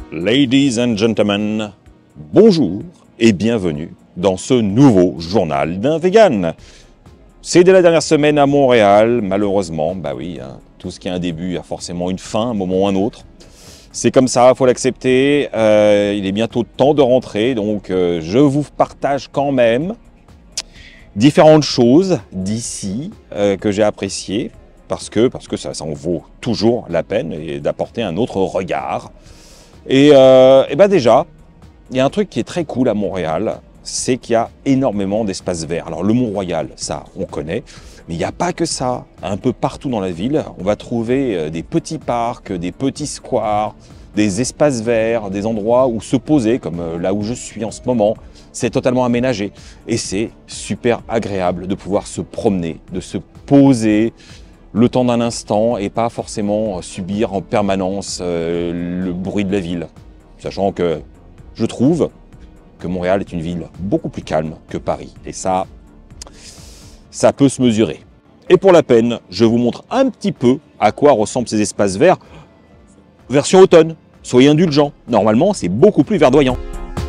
Ladies and gentlemen, bonjour et bienvenue dans ce nouveau journal d'un vegan. C'est dès la dernière semaine à Montréal, malheureusement, bah oui, hein, tout ce qui a un début a forcément une fin, un moment ou un autre. C'est comme ça, il faut l'accepter, il est bientôt temps de rentrer, donc je vous partage quand même différentes choses d'ici que j'ai appréciées, parce que ça en vaut toujours la peine et d'apporter un autre regard. Et ben déjà, il y a un truc qui est très cool à Montréal, c'est qu'il y a énormément d'espaces verts. Alors le Mont-Royal, ça on connaît, mais il n'y a pas que ça. Un peu partout dans la ville, on va trouver des petits parcs, des petits squares, des espaces verts, des endroits où se poser, comme là où je suis en ce moment. C'est totalement aménagé et c'est super agréable de pouvoir se promener, de se poser le temps d'un instant et pas forcément subir en permanence le bruit de la ville. Sachant que je trouve que Montréal est une ville beaucoup plus calme que Paris. Et ça peut se mesurer. Et pour la peine, je vous montre un petit peu à quoi ressemblent ces espaces verts. Version automne, soyez indulgents. Normalement, c'est beaucoup plus verdoyant.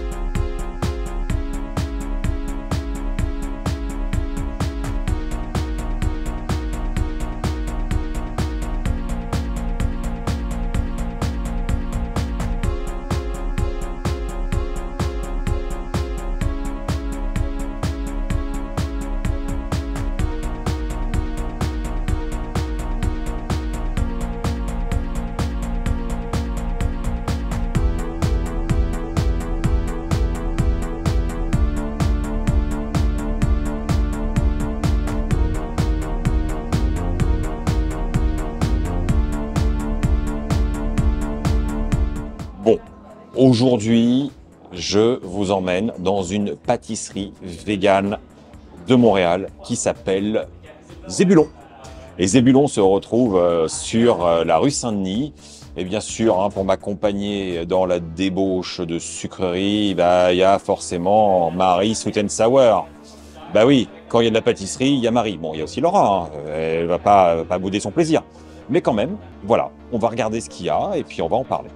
Bon, aujourd'hui, je vous emmène dans une pâtisserie végane de Montréal qui s'appelle Zébulon. Et Zébulon se retrouve sur la rue Saint-Denis. Et bien sûr, hein, pour m'accompagner dans la débauche de sucreries, bah, il y a forcément Marie Sweet and Sour. Bah oui, quand il y a de la pâtisserie, il y a Marie. Bon, il y a aussi Laura, hein, elle va pas bouder son plaisir. Mais quand même, voilà, on va regarder ce qu'il y a et puis on va en parler.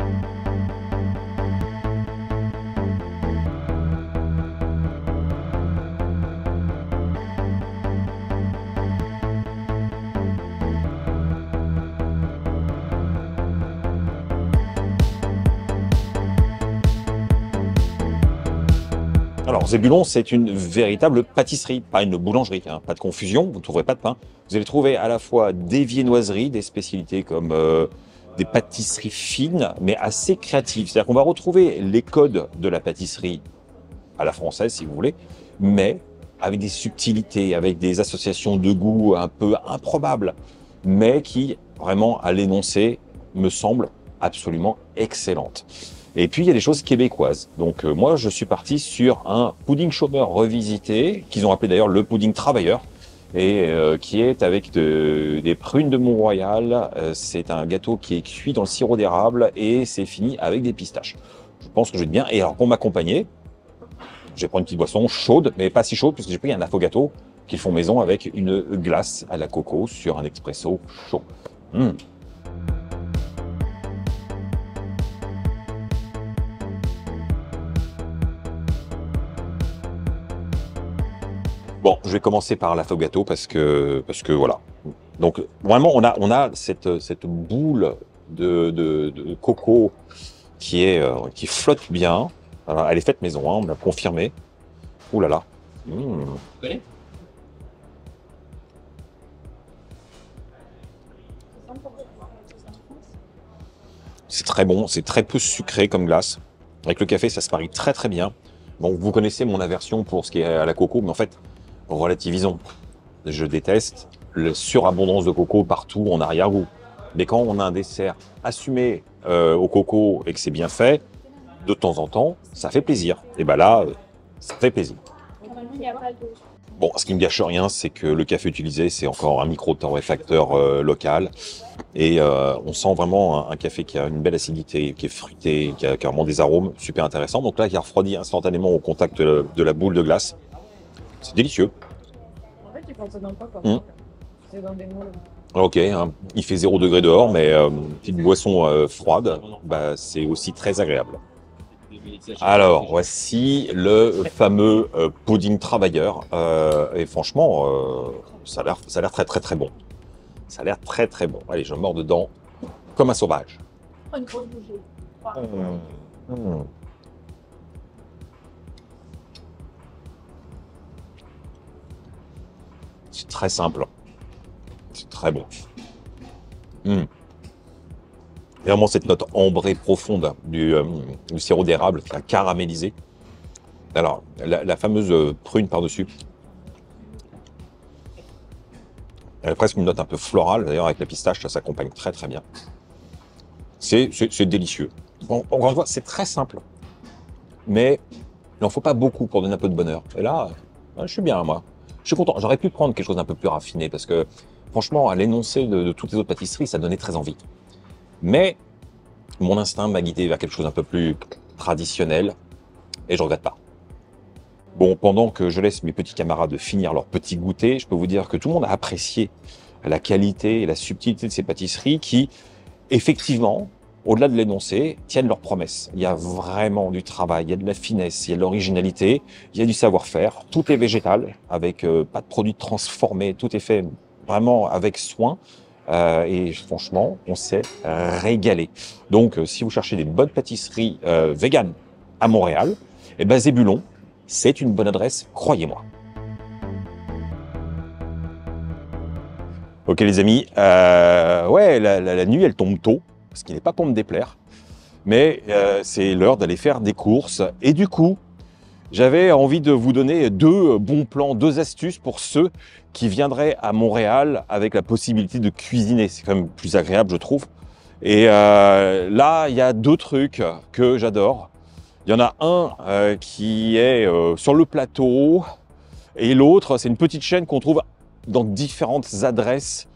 Alors, Zébulon, c'est une véritable pâtisserie, pas une boulangerie, hein, pas de confusion, vous ne trouverez pas de pain. Vous allez trouver à la fois des viennoiseries, des spécialités comme des pâtisseries fines, mais assez créatives. C'est-à-dire qu'on va retrouver les codes de la pâtisserie à la française, si vous voulez, mais avec des subtilités, avec des associations de goût un peu improbables, mais qui, vraiment, à l'énoncé, me semblent absolument excellentes. Et puis, il y a des choses québécoises. Donc, moi, je suis parti sur un pudding chômeur revisité, qu'ils ont appelé d'ailleurs le pudding travailleur, et qui est avec des prunes de Mont-Royal. C'est un gâteau qui est cuit dans le sirop d'érable et c'est fini avec des pistaches. Je pense que je vais être bien. Et alors, pour m'accompagner, je vais prendre une petite boisson chaude, mais pas si chaude, puisque j'ai pris un affogato qu'ils font maison avec une glace à la coco sur un expresso chaud. Bon, je vais commencer par l'affogato parce que voilà. Donc vraiment, on a cette boule de coco qui flotte bien. Alors, elle est faite maison, hein, on l'a confirmé. Ouh là là. C'est très bon, c'est très peu sucré comme glace. Avec le café, ça se marie très très bien. Bon, vous connaissez mon aversion pour ce qui est à la coco, mais en fait, relativisons. Je déteste la surabondance de coco partout en arrière-goût. Mais quand on a un dessert assumé au coco et que c'est bien fait, de temps en temps, ça fait plaisir. Et ben là, ça fait plaisir. Bon, ce qui me gâche rien, c'est que le café utilisé, c'est encore un micro-torréfacteur local. Et on sent vraiment un café qui a une belle acidité, qui est fruité, qui a vraiment des arômes super intéressants. Donc là, qui a refroidi instantanément au contact de la boule de glace. C'est délicieux. En fait, tu penses dans quoi comme c'est dans des moules. Ok, hein, il fait 0 degré dehors, mais petite boisson froide, bah, c'est aussi très agréable. Alors, voici le fameux pudding travailleur. Et franchement, ça a l'air très très très bon. Ça a l'air très très bon. Allez, je mords dedans comme un sauvage. Mmh. C'est très simple. C'est très bon. Mmh. Vraiment cette note ambrée profonde du sirop d'érable qui a caramélisé. Alors, la fameuse prune par-dessus. Elle a presque une note un peu florale. D'ailleurs, avec la pistache, ça s'accompagne très très bien. C'est délicieux. Bon, encore une fois, c'est très simple. Mais il n'en faut pas beaucoup pour donner un peu de bonheur. Et là, je suis bien, moi. Je suis content. J'aurais pu prendre quelque chose d'un peu plus raffiné parce que, franchement, à l'énoncé de toutes les autres pâtisseries, ça donnait très envie. Mais mon instinct m'a guidé vers quelque chose d'un peu plus traditionnel et je regrette pas. Bon, pendant que je laisse mes petits camarades finir leur petit goûter, je peux vous dire que tout le monde a apprécié la qualité et la subtilité de ces pâtisseries qui, effectivement, au-delà de l'énoncé, tiennent leurs promesses. Il y a vraiment du travail, il y a de la finesse, il y a de l'originalité, il y a du savoir-faire. Tout est végétal, avec pas de produits transformés, tout est fait vraiment avec soin. Et franchement, on s'est régalé. Donc, si vous cherchez des bonnes pâtisseries véganes à Montréal, eh ben Zébulon, c'est une bonne adresse, croyez-moi. Ok les amis, ouais, la nuit elle tombe tôt, ce qui n'est pas pour me déplaire, mais c'est l'heure d'aller faire des courses. Et du coup, j'avais envie de vous donner deux bons plans, deux astuces pour ceux qui viendraient à Montréal avec la possibilité de cuisiner. C'est quand même plus agréable, je trouve. Et là, il y a deux trucs que j'adore. Il y en a un qui est sur le plateau et l'autre, c'est une petite chaîne qu'on trouve dans différentes adresses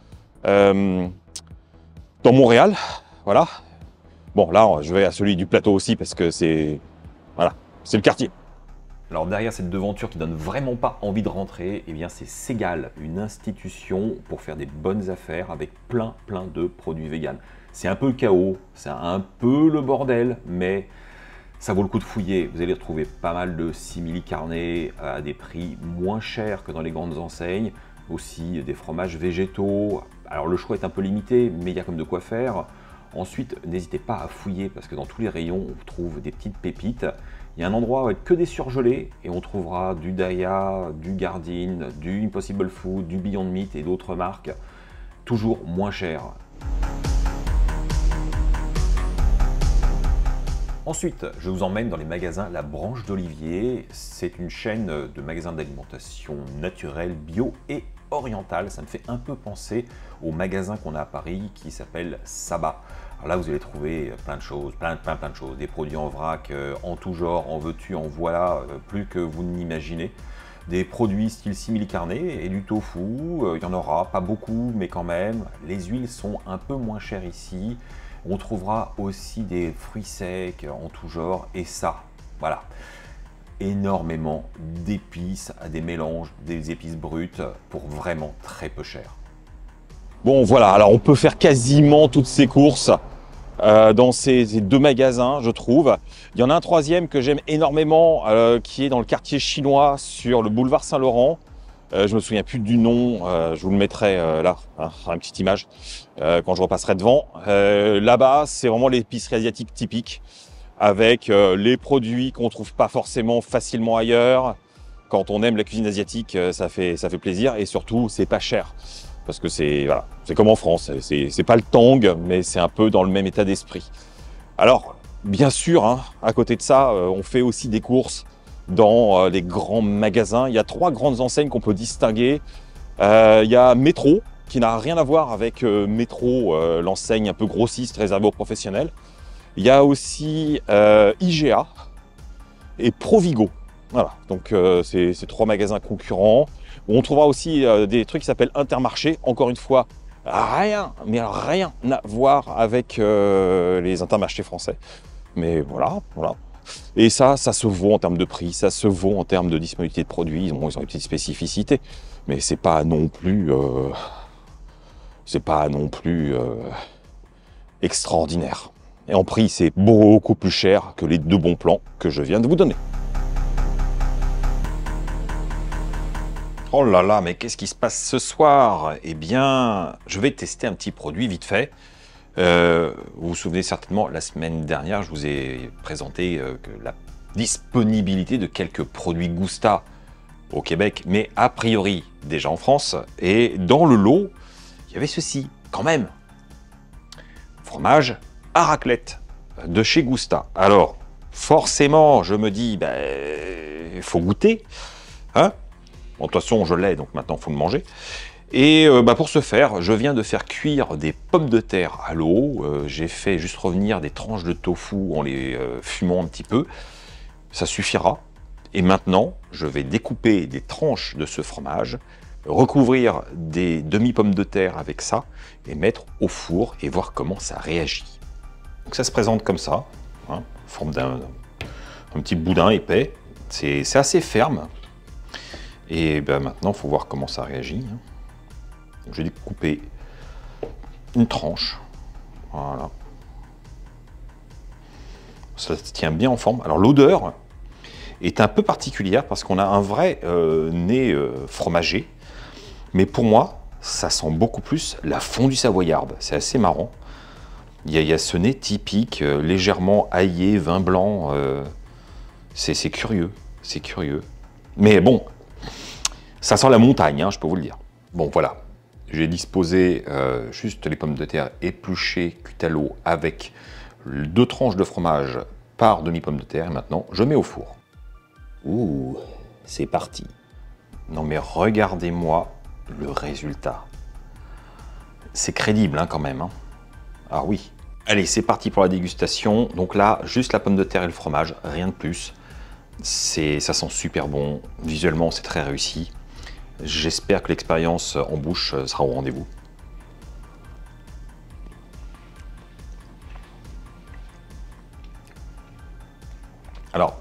dans Montréal. Voilà. Bon, là, je vais à celui du plateau aussi parce que c'est voilà, c'est le quartier. Alors derrière cette devanture qui donne vraiment pas envie de rentrer, eh bien c'est Segal, une institution pour faire des bonnes affaires avec plein de produits véganes. C'est un peu le chaos, c'est un peu le bordel, mais ça vaut le coup de fouiller. Vous allez retrouver pas mal de simili-carnés à des prix moins chers que dans les grandes enseignes. Aussi des fromages végétaux. Alors le choix est un peu limité, mais il y a comme de quoi faire. Ensuite, n'hésitez pas à fouiller parce que dans tous les rayons, on trouve des petites pépites. Il y a un endroit avec que des surgelés et on trouvera du Daiya, du Garden, du Impossible Food, du Beyond Meat et d'autres marques, toujours moins chères. Ensuite, je vous emmène dans les magasins La Branche d'Olivier. C'est une chaîne de magasins d'alimentation naturelle, bio et orientale. Ça me fait un peu penser au magasin qu'on a à Paris qui s'appelle Saba. Alors là, vous allez trouver plein de choses, plein de choses. Des produits en vrac, en tout genre, en veux-tu, en voilà, plus que vous n'imaginez. Des produits style simili-carné et du tofu, il y en aura, pas beaucoup, mais quand même. Les huiles sont un peu moins chères ici. On trouvera aussi des fruits secs en tout genre et ça, voilà, énormément d'épices, des mélanges, des épices brutes pour vraiment très peu cher. Bon voilà, alors on peut faire quasiment toutes ces courses dans ces deux magasins, je trouve. Il y en a un troisième que j'aime énormément qui est dans le quartier chinois sur le boulevard Saint-Laurent. Je me souviens plus du nom, je vous le mettrai là, hein, une petite image, quand je repasserai devant. Là-bas, c'est vraiment l'épicerie asiatique typique, avec les produits qu'on trouve pas forcément facilement ailleurs. Quand on aime la cuisine asiatique, ça fait plaisir, et surtout, c'est pas cher. Parce que c'est voilà, c'est comme en France, c'est pas le tang, mais c'est un peu dans le même état d'esprit. Alors, bien sûr, hein, à côté de ça, on fait aussi des courses dans les grands magasins. Il y a trois grandes enseignes qu'on peut distinguer. Il y a Métro, qui n'a rien à voir avec Métro, l'enseigne un peu grossiste réservée aux professionnels. Il y a aussi IGA et Provigo. Voilà, donc c'est trois magasins concurrents. On trouvera aussi des trucs qui s'appellent Intermarché. Encore une fois, rien, mais rien à voir avec les Intermarchés français. Mais voilà, voilà. Et ça se vaut en termes de prix, ça se vaut en termes de disponibilité de produits. Ils ont des petites spécificités, mais c'est pas non plus c'est pas non plus extraordinaire. Et en prix, c'est beaucoup plus cher que les 2 bons plans que je viens de vous donner. Oh là là, mais qu'est-ce qui se passe ce soir? Eh bien, je vais tester un petit produit vite fait. Vous vous souvenez certainement, la semaine dernière, je vous ai présenté que la disponibilité de quelques produits Gousta au Québec, mais a priori déjà en France. Et dans le lot, il y avait ceci, quand même. Fromage à raclette de chez Gousta. Alors, forcément, je me dis, il faut goûter. Hein? Bon, de toute façon, je l'ai, donc maintenant, il faut le manger. Et pour ce faire, je viens de faire cuire des pommes de terre à l'eau. J'ai fait juste revenir des tranches de tofu en les fumant un petit peu. Ça suffira. Et maintenant, je vais découper des tranches de ce fromage, recouvrir des demi-pommes de terre avec ça, et mettre au four et voir comment ça réagit. Donc ça se présente comme ça, hein, en forme d'un petit boudin épais. C'est assez ferme. Et maintenant, il faut voir comment ça réagit. Donc, je vais découper une tranche. Voilà. Ça se tient bien en forme. Alors l'odeur est un peu particulière parce qu'on a un vrai nez fromager. Mais pour moi, ça sent beaucoup plus la fondue savoyarde. C'est assez marrant. Il y a ce nez typique, légèrement aillé, vin blanc. C'est curieux. C'est curieux. Mais bon, ça sent la montagne, hein, je peux vous le dire. Bon, voilà. J'ai disposé juste les pommes de terre épluchées, cuites à l'eau, avec 2 tranches de fromage par demi-pomme de terre. Et maintenant, je mets au four. Ouh, c'est parti. Non mais regardez-moi le résultat. C'est crédible, hein, quand même. Hein. Ah oui. Allez, c'est parti pour la dégustation. Donc là, juste la pomme de terre et le fromage, rien de plus. Ça sent super bon. Visuellement, c'est très réussi. J'espère que l'expérience en bouche sera au rendez-vous. Alors,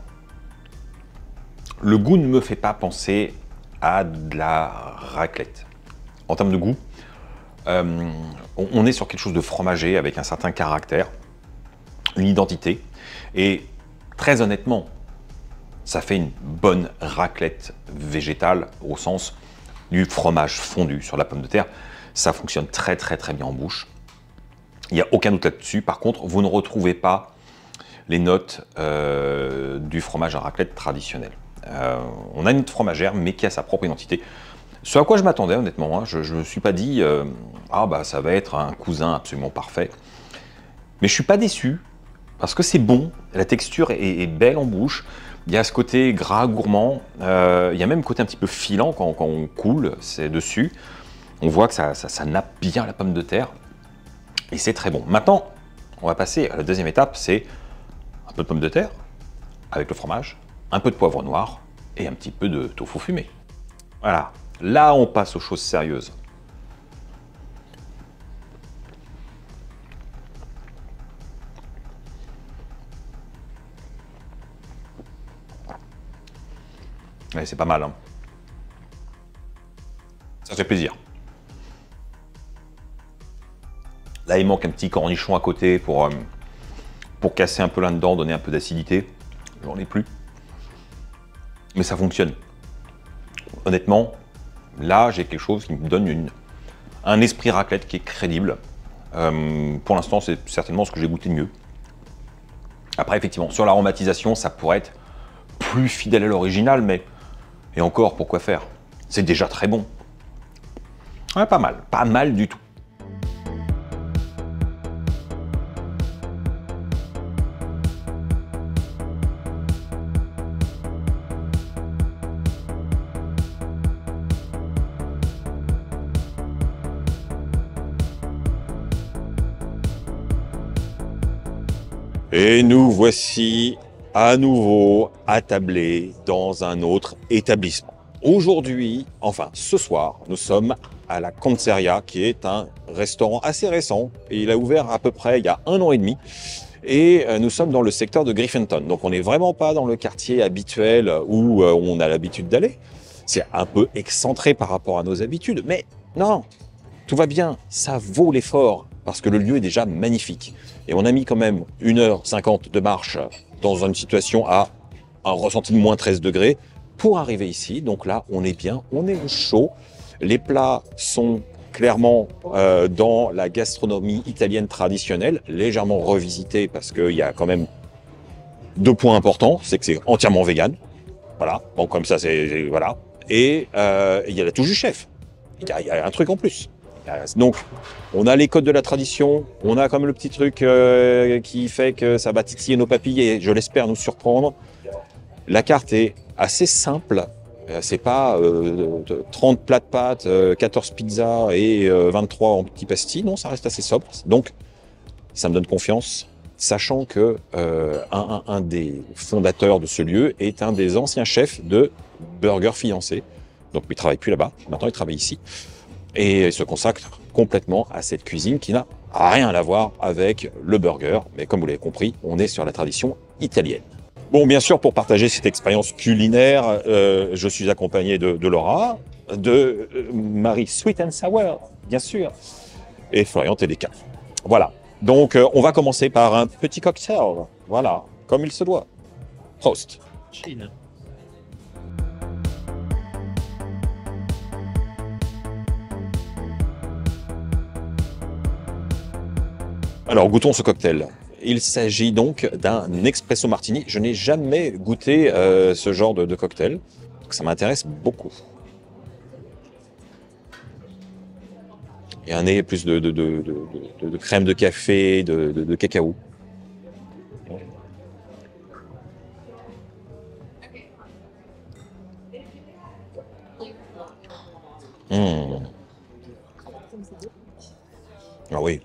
le goût ne me fait pas penser à de la raclette. En termes de goût, on est sur quelque chose de fromager avec un certain caractère, une identité. Et très honnêtement, ça fait une bonne raclette végétale au sens du fromage fondu sur la pomme de terre. Ça fonctionne très bien en bouche. Il n'y a aucun doute là-dessus. Par contre, vous ne retrouvez pas les notes du fromage à raclette traditionnel. On a une note fromagère, mais qui a sa propre identité. Ce à quoi je m'attendais, honnêtement. Hein. Je ne me suis pas dit ça va être un cousin absolument parfait. Mais je ne suis pas déçu, parce que c'est bon. La texture est belle en bouche. Il y a ce côté gras, gourmand. Il y a même un côté un petit peu filant quand on coule dessus. On voit que ça nappe bien la pomme de terre. Et c'est très bon. Maintenant, on va passer à la deuxième étape. C'est un peu de pomme de terre avec le fromage, un peu de poivre noir et un petit peu de tofu fumé. Voilà. Là, on passe aux choses sérieuses. Ouais, c'est pas mal. Hein. Ça fait plaisir. Là, il manque un petit cornichon à côté pour casser un peu là-dedans, donner un peu d'acidité. J'en ai plus. Mais ça fonctionne. Honnêtement, là, j'ai quelque chose qui me donne un esprit raclette qui est crédible. Pour l'instant, c'est certainement ce que j'ai goûté de mieux. Après, effectivement, sur l'aromatisation, ça pourrait être plus fidèle à l'original, mais... Et encore, pourquoi faire? C'est déjà très bon. Ouais, pas mal du tout. Et nous voici à nouveau attablés dans un autre établissement. Aujourd'hui, enfin ce soir, nous sommes à la Conceria, qui est un restaurant assez récent. Et il a ouvert à peu près il y a 1 an et demi. Et nous sommes dans le secteur de Griffinton. Donc on n'est vraiment pas dans le quartier habituel où on a l'habitude d'aller. C'est un peu excentré par rapport à nos habitudes. Mais non, Tout va bien, ça vaut l'effort, parce que le lieu est déjà magnifique. Et on a mis quand même 1h50 de marche dans une situation à un ressenti de moins 13 degrés pour arriver ici. Donc là, on est bien, on est au chaud. Les plats sont clairement dans la gastronomie italienne traditionnelle, légèrement revisitée parce qu'il y a quand même 2 points importants, c'est que c'est entièrement vegan. Voilà, bon comme ça c'est voilà. Et il y a la touche du chef. Il y a un truc en plus. Donc, on a les codes de la tradition, on a comme le petit truc qui fait que ça va titiller nos papilles et, je l'espère, nous surprendre. La carte est assez simple. C'est pas 30 plats de pâtes, 14 pizzas et 23 en petits pastilles. Non, ça reste assez sobre. Donc, ça me donne confiance, sachant que un des fondateurs de ce lieu est un des anciens chefs de Burger Fiancé. Donc, il ne travaille plus là-bas. Maintenant, il travaille ici. Et il se consacre complètement à cette cuisine qui n'a rien à voir avec le burger. Mais comme vous l'avez compris, on est sur la tradition italienne. Bon, bien sûr, pour partager cette expérience culinaire, je suis accompagné de Laura, de Marie Sweet and Sour, bien sûr, et Florian Téléca. Voilà. Donc, on va commencer par un petit cocktail. Voilà, comme il se doit. Prost. Chine. Alors, goûtons ce cocktail. Il s'agit donc d'un espresso martini. Je n'ai jamais goûté ce genre de cocktail, donc ça m'intéresse beaucoup. Il y a un nez plus de crème de café, de cacao. Mmh. Ah oui.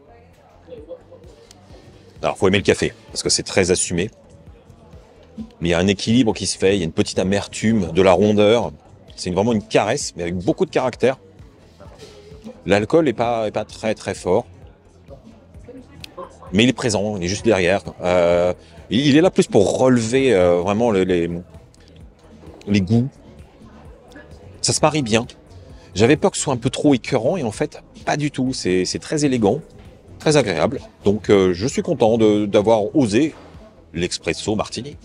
Alors, faut aimer le café, parce que c'est très assumé. Mais il y a un équilibre qui se fait, il y a une petite amertume, de la rondeur. C'est vraiment une caresse, mais avec beaucoup de caractère. L'alcool n'est pas très très fort. Mais il est présent, il est juste derrière. Il est là plus pour relever vraiment les goûts. Ça se marie bien. J'avais peur que ce soit un peu trop écœurant, et en fait, pas du tout. C'est très élégant. Très agréable. Donc je suis content d'avoir osé l'espresso martini.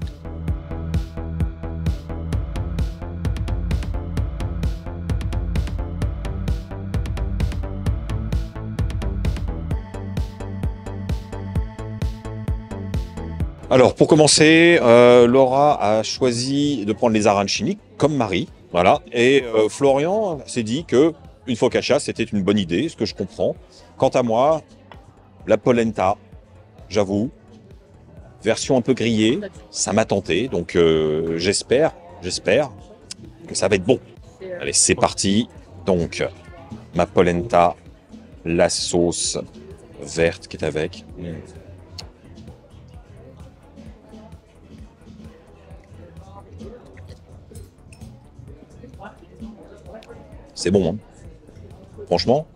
Alors pour commencer, Laura a choisi de prendre les arancini comme Marie, voilà. Et Florian s'est dit que une focaccia c'était une bonne idée, ce que je comprends. Quant à moi, la polenta, j'avoue, version un peu grillée, ça m'a tenté, donc j'espère que ça va être bon. Allez, c'est parti. Donc, ma polenta, la sauce verte qui est avec. C'est bon, hein. Franchement.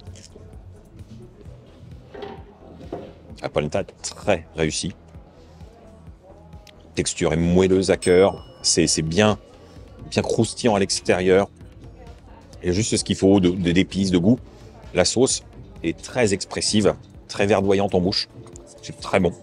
La polenta est très réussie. Texture est moelleuse à cœur. C'est bien croustillant à l'extérieur. Il y a juste ce qu'il faut d'épices, de goût. La sauce est très expressive, très verdoyante en bouche. C'est très bon.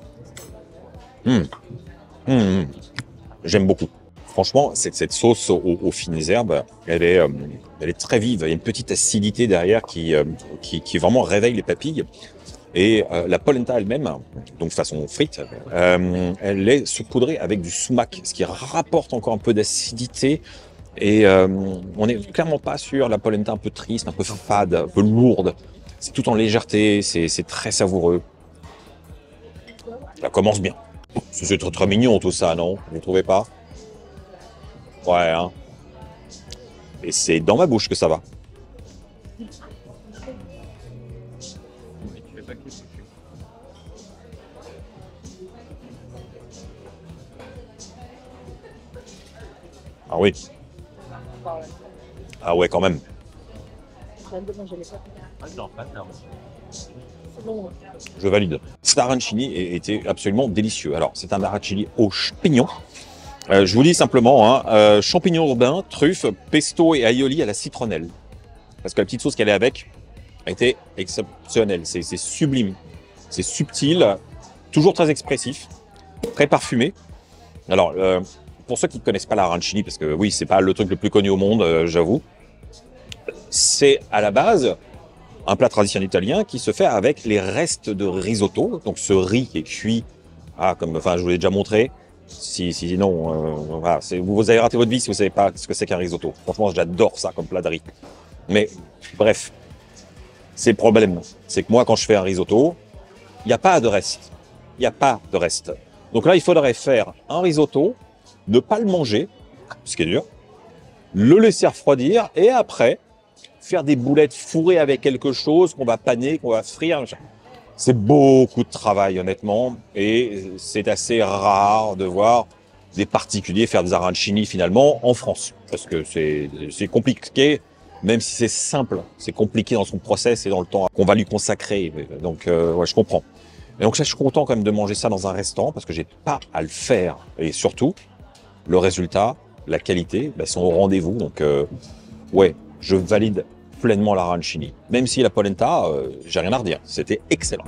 J'aime beaucoup. Franchement, cette sauce aux fines herbes, elle est très vive. Il y a une petite acidité derrière qui vraiment réveille les papilles. Et la polenta elle-même, donc façon frite, elle est saupoudrée avec du sumac, ce qui rapporte encore un peu d'acidité. Et on n'est clairement pas sur la polenta un peu triste, un peu fade, un peu lourde. C'est tout en légèreté, c'est très savoureux. Ça commence bien. C'est très, très mignon tout ça, non? Vous ne trouvez pas? Ouais, hein. Et c'est dans ma bouche que ça va. Ah oui. Ah ouais, quand même. Je valide. Cet arancini était absolument délicieux. Alors, c'est un arancini aux champignons. Je vous dis simplement, hein, champignons urbains, truffes, pesto et aioli à la citronnelle. Parce que la petite sauce qu'elle est avec, a été exceptionnel. C'est sublime, c'est subtil, toujours très expressif, très parfumé. Alors, pour ceux qui ne connaissent pas l'arancini, parce que oui, c'est pas le truc le plus connu au monde, j'avoue, c'est à la base un plat traditionnel italien qui se fait avec les restes de risotto, donc ce riz qui est cuit, enfin, je vous l'ai déjà montré. Sinon, voilà, vous avez raté votre vie si vous ne savez pas ce que c'est qu'un risotto. Franchement, j'adore ça comme plat de riz. Mais bref, c'est le problème. C'est que moi, quand je fais un risotto, il n'y a pas de reste. Il n'y a pas de reste. Donc là, il faudrait faire un risotto, ne pas le manger, ce qui est dur, le laisser refroidir et après, faire des boulettes fourrées avec quelque chose qu'on va paner, qu'on va frire. C'est beaucoup de travail, honnêtement, et c'est assez rare de voir des particuliers faire des arancini finalement en France, parce que c'est compliqué, même si c'est simple, c'est compliqué dans son process et dans le temps qu'on va lui consacrer. Donc, ouais, je comprends. Et donc là, je suis content quand même de manger ça dans un restaurant, parce que j'ai pas à le faire. Et surtout, le résultat, la qualité, sont au rendez-vous. Donc, ouais, je valide pleinement l'arancini. Même si la polenta, j'ai rien à redire. C'était excellent.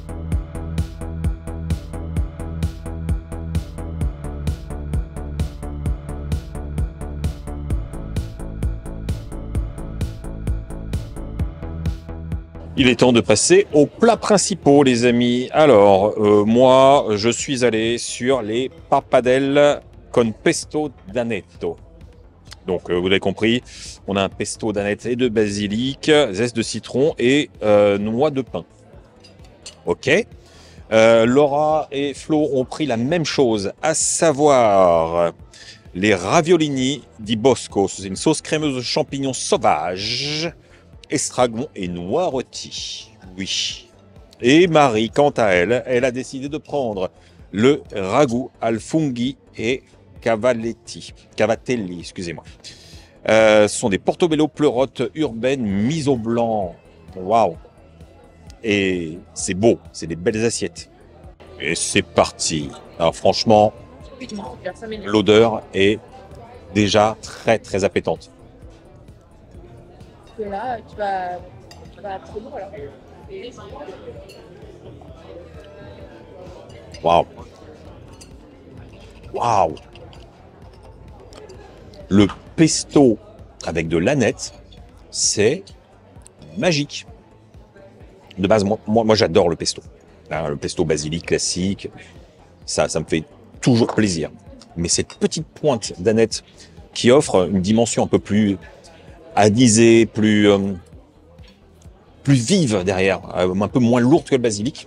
Il est temps de passer aux plats principaux, les amis. Alors, moi, je suis allé sur les pappardelle con pesto d'anetto. Donc, vous avez compris, on a un pesto d'aneth et de basilic, zeste de citron et noix de pin. Ok. Laura et Flo ont pris la même chose, à savoir les raviolini di Bosco. C'est une sauce crémeuse de champignons sauvages, estragon et noix rôtis. Oui. Et Marie, quant à elle, elle a décidé de prendre le ragoût al funghi et cavatelli, excusez-moi. Ce sont des portobello pleurotes urbaines mises au blanc. Waouh! Et c'est beau, c'est des belles assiettes. Et c'est parti. Alors franchement, l'odeur est déjà très très appétante. Là, tu vas trop loin, alors. Waouh! Waouh! Le pesto avec de l'aneth, c'est magique. De base, moi j'adore le pesto. Le pesto basilic classique, ça me fait toujours plaisir. Mais cette petite pointe d'aneth qui offre une dimension un peu plus anisée, plus vive derrière, un peu moins lourde que le basilic,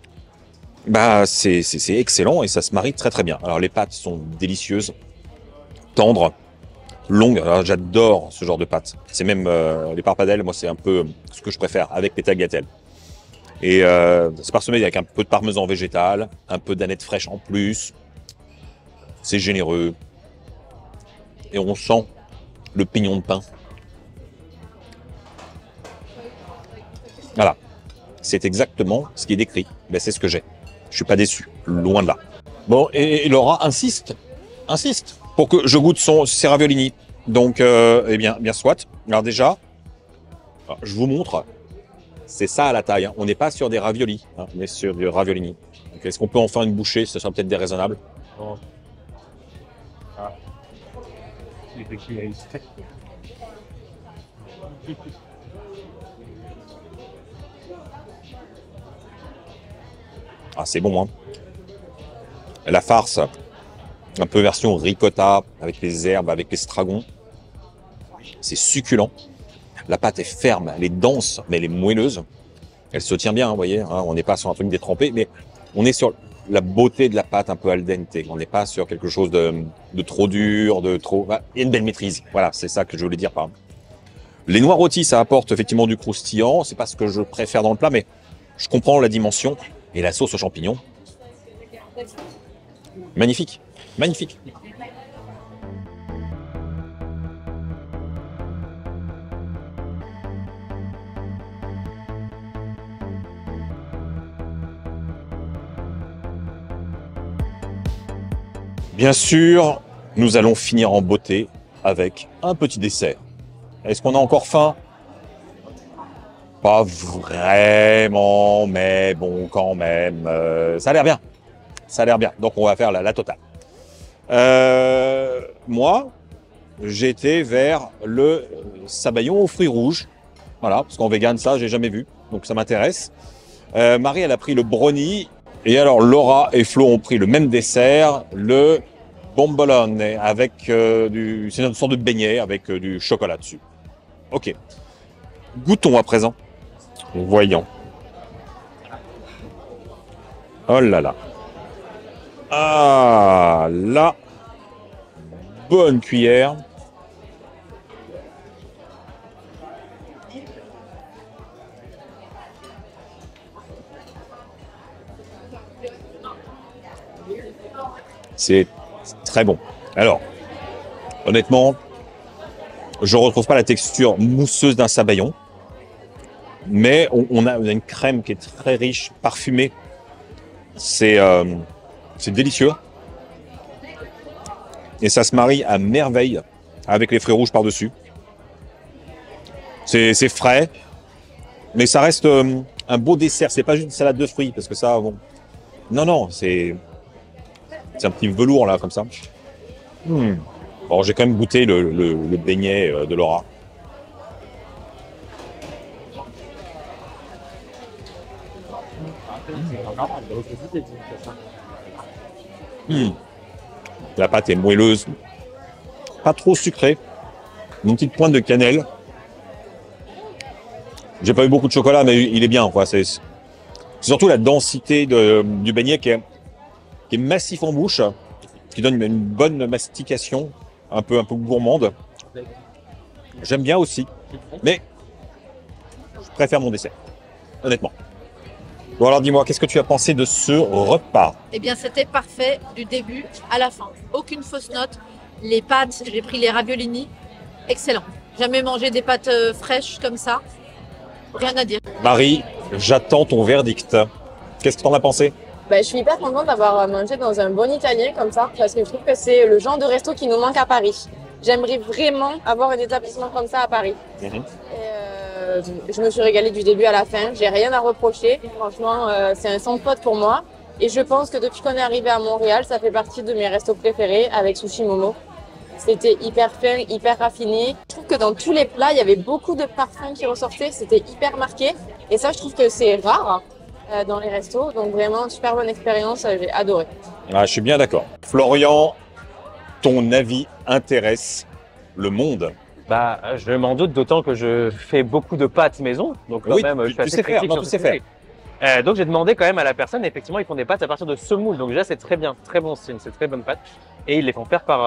c'est excellent et ça se marie très très bien. Alors les pâtes sont délicieuses, tendres, longues. Alors j'adore ce genre de pâtes. C'est même les pappardelle, moi c'est un peu ce que je préfère avec les tagliatelles. Et c'est parsemé avec un peu de parmesan végétal, un peu d'aneth fraîche en plus. C'est généreux. Et on sent le pignon de pain. Voilà. C'est exactement ce qui est décrit. C'est ce que j'ai. Je suis pas déçu. Loin de là. Bon, et Laura insiste pour que je goûte ses raviolini. Donc, eh bien soit. Alors déjà, je vous montre. C'est ça à la taille. Hein. On n'est pas sur des raviolis. Hein. On est sur du raviolini. Est-ce qu'on peut en faire une bouchée? Ce sera peut-être déraisonnable. Oh. Ah. Ah, c'est bon, hein. La farce, un peu version ricotta, avec les herbes, avec l'estragon. C'est succulent. La pâte est ferme, elle est dense, mais elle est moelleuse. Elle se tient bien, vous voyez. Hein, on n'est pas sur un truc détrempé, mais on est sur la beauté de la pâte un peu al dente. On n'est pas sur quelque chose de trop dur, de trop... Il y a une belle maîtrise. Voilà, c'est ça que je voulais dire par là. Les noix rôties, ça apporte effectivement du croustillant. C'est pas ce que je préfère dans le plat, mais je comprends la dimension. Et la sauce aux champignons. Magnifique, magnifique. Bien sûr, nous allons finir en beauté avec un petit dessert. Est-ce qu'on a encore faim? Pas vraiment, mais bon, quand même. Ça a l'air bien. Ça a l'air bien. Donc, on va faire la totale. Moi, j'étais vers le sabayon aux fruits rouges. Voilà, parce qu'en vegan, ça, j'ai jamais vu. Donc, ça m'intéresse. Marie, elle a pris le brownie. Et alors, Laura et Flo ont pris le même dessert, le bombolone, avec c'est une sorte de beignet avec du chocolat dessus. Ok. Goûtons à présent. Voyons. Oh là là. Ah là. Bonne cuillère. C'est très bon. Alors, honnêtement, je ne retrouve pas la texture mousseuse d'un sabayon, mais on a une crème qui est très riche, parfumée. C'est délicieux. Et ça se marie à merveille avec les fruits rouges par-dessus. C'est frais, mais ça reste un beau dessert. C'est pas juste une salade de fruits, parce que ça, bon. Non, non, c'est un petit velours là, comme ça. Bon, j'ai quand même goûté le beignet de Laura. La pâte est moelleuse, pas trop sucrée, une petite pointe de cannelle. J'ai pas eu beaucoup de chocolat, mais il est bien. C'est surtout la densité du beignet qui est massif en bouche, qui donne une bonne mastication, un peu gourmande. J'aime bien aussi, mais je préfère mon dessert, honnêtement. Bon alors dis-moi, qu'est-ce que tu as pensé de ce repas? Eh bien, c'était parfait du début à la fin. Aucune fausse note. Les pâtes, j'ai pris les raviolini. Excellent. Jamais mangé des pâtes fraîches comme ça. Rien à dire. Marie, j'attends ton verdict. Qu'est-ce que tu en as pensé? Je suis hyper contente d'avoir mangé dans un bon italien comme ça, parce que je trouve que c'est le genre de resto qui nous manque à Paris. J'aimerais vraiment avoir un établissement comme ça à Paris. Et, je me suis régalée du début à la fin. J'ai rien à reprocher. Franchement, c'est un sans faute pour moi. Et je pense que depuis qu'on est arrivé à Montréal, ça fait partie de mes restos préférés avec Sushi Momo. C'était hyper fin, hyper raffiné. Je trouve que dans tous les plats, il y avait beaucoup de parfums qui ressortaient. C'était hyper marqué. Et ça, je trouve que c'est rare dans les restos. Donc vraiment, super bonne expérience. J'ai adoré. Ah, je suis bien d'accord. Florian, ton avis intéresse le monde. Je m'en doute, d'autant que je fais beaucoup de pâtes maison. Donc quand Oui, même, je suis assez sais faire. critique Non, sur tu ce sais faire. sujet. Donc j'ai demandé quand même à la personne, effectivement, ils font des pâtes à partir de semoule. Donc déjà, c'est très bien, très bon signe, c'est très bonne pâte. Et ils les font faire par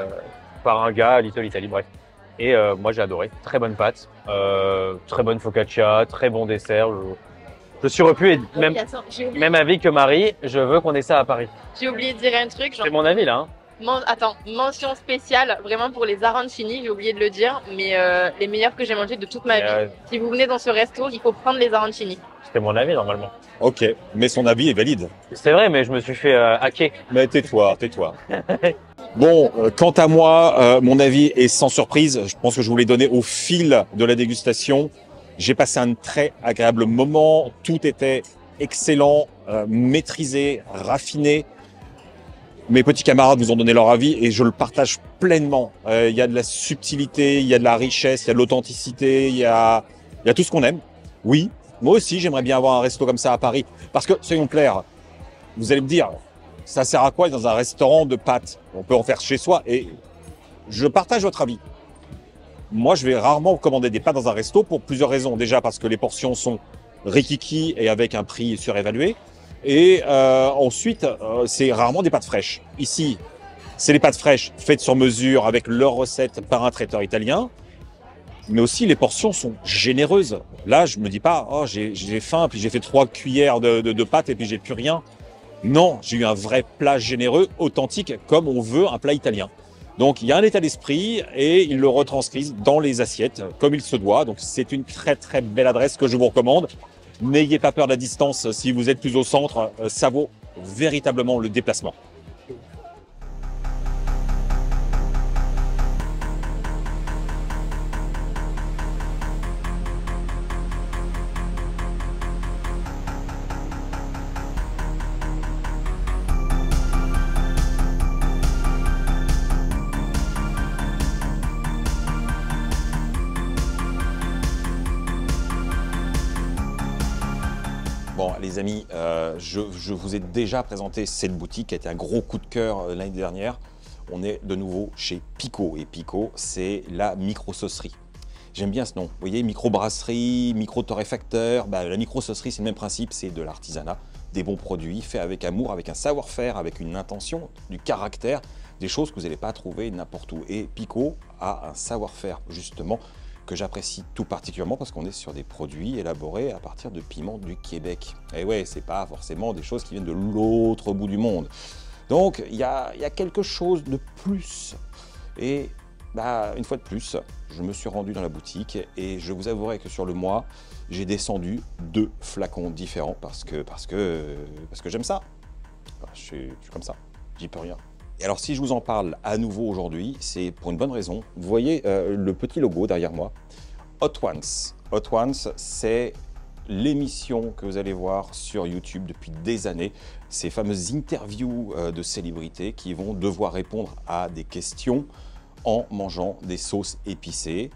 un gars à Little Italy, bref. Et moi, j'ai adoré. Très bonne pâte, très bonne focaccia, très bon dessert. Je suis repu et même avis que Marie, je veux qu'on ait ça à Paris. J'ai oublié de dire un truc. C'est mon avis là. Hein. Attends, mention spéciale vraiment pour les arancini, j'ai oublié de le dire, mais les meilleurs que j'ai mangés de toute ma vie. Si vous venez dans ce resto, il faut prendre les arancini. C'était mon avis normalement. Ok, mais son avis est valide. C'est vrai, mais je me suis fait hacker. Mais tais-toi, tais-toi. Bon, quant à moi, mon avis est sans surprise. Je pense que je vous l'ai donné au fil de la dégustation. J'ai passé un très agréable moment. Tout était excellent, maîtrisé, raffiné. Mes petits camarades vous ont donné leur avis et je le partage pleinement. Il y a de la subtilité, il y a de la richesse, il y a de l'authenticité, il y a tout ce qu'on aime. Oui, moi aussi j'aimerais bien avoir un resto comme ça à Paris. Parce que, soyons clairs, vous allez me dire, ça sert à quoi dans un restaurant de pâtes? On peut en faire chez soi et je partage votre avis. Moi, je vais rarement commander des pâtes dans un resto pour plusieurs raisons. Déjà parce que les portions sont rikiki et avec un prix surévalué. Et ensuite, c'est rarement des pâtes fraîches. Ici, c'est les pâtes fraîches faites sur mesure avec leur recette par un traiteur italien. Mais aussi, les portions sont généreuses. Là, je me dis pas, oh, j'ai faim, puis j'ai fait 3 cuillères de pâtes et puis j'ai plus rien. Non, j'ai eu un vrai plat généreux, authentique, comme on veut un plat italien. Donc, il y a un état d'esprit et ils le retranscrivent dans les assiettes, comme il se doit. Donc, c'est une très, très belle adresse que je vous recommande. N'ayez pas peur de la distance si vous êtes plus au centre, ça vaut véritablement le déplacement. Bon, les amis, je vous ai déjà présenté cette boutique qui a été un gros coup de cœur l'année dernière. On est de nouveau chez Picot. Et Picot, c'est la micro-saucerie. J'aime bien ce nom. Vous voyez, micro-brasserie, micro-torréfacteur. Bah, la micro-saucerie, c'est le même principe, c'est de l'artisanat, des bons produits, faits avec amour, avec un savoir-faire, avec une intention, du caractère, des choses que vous n'allez pas trouver n'importe où. Et Picot a un savoir-faire, justement, que j'apprécie tout particulièrement parce qu'on est sur des produits élaborés à partir de piments du Québec. Et ouais, c'est pas forcément des choses qui viennent de l'autre bout du monde. Donc, il y a quelque chose de plus. Et bah, une fois de plus, je me suis rendu dans la boutique et je vous avouerai que sur le mois, j'ai descendu 2 flacons différents parce que j'aime ça. Je suis comme ça, j'y peux rien. Et alors, si je vous en parle à nouveau aujourd'hui, c'est pour une bonne raison. Vous voyez le petit logo derrière moi, Hot Ones. Hot Ones, c'est l'émission que vous allez voir sur YouTube depuis des années. Ces fameuses interviews de célébrités qui vont devoir répondre à des questions en mangeant des sauces épicées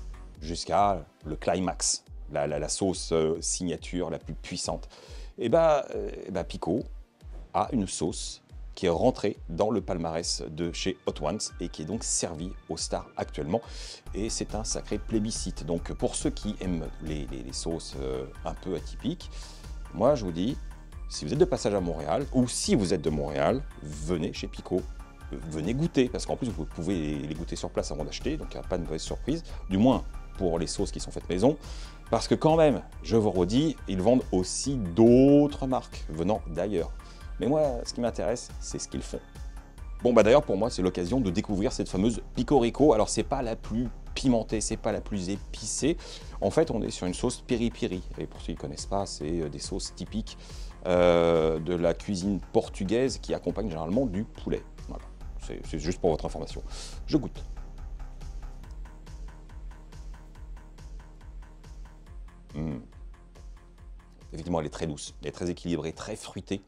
jusqu'à le climax, la sauce signature la plus puissante. Et Picot a une sauce qui est rentrée dans le palmarès de chez Hot Ones et qui est donc servie aux stars actuellement. Et c'est un sacré plébiscite. Donc pour ceux qui aiment les sauces un peu atypiques, moi je vous dis, si vous êtes de passage à Montréal ou si vous êtes de Montréal, venez chez Picot. Venez goûter, parce qu'en plus vous pouvez les goûter sur place avant d'acheter, donc il n'y a pas de mauvaise surprise, du moins pour les sauces qui sont faites maison, parce que quand même, je vous redis, ils vendent aussi d'autres marques venant d'ailleurs. Mais moi, ce qui m'intéresse, c'est ce qu'ils font. Bon, bah d'ailleurs, pour moi, c'est l'occasion de découvrir cette fameuse Picorico. Alors, c'est pas la plus pimentée, c'est pas la plus épicée. En fait, on est sur une sauce piri-piri. Et pour ceux qui ne connaissent pas, c'est des sauces typiques de la cuisine portugaise qui accompagnent généralement du poulet. Voilà. C'est juste pour votre information. Je goûte. Effectivement, elle est très douce, elle est très équilibrée, très fruitée.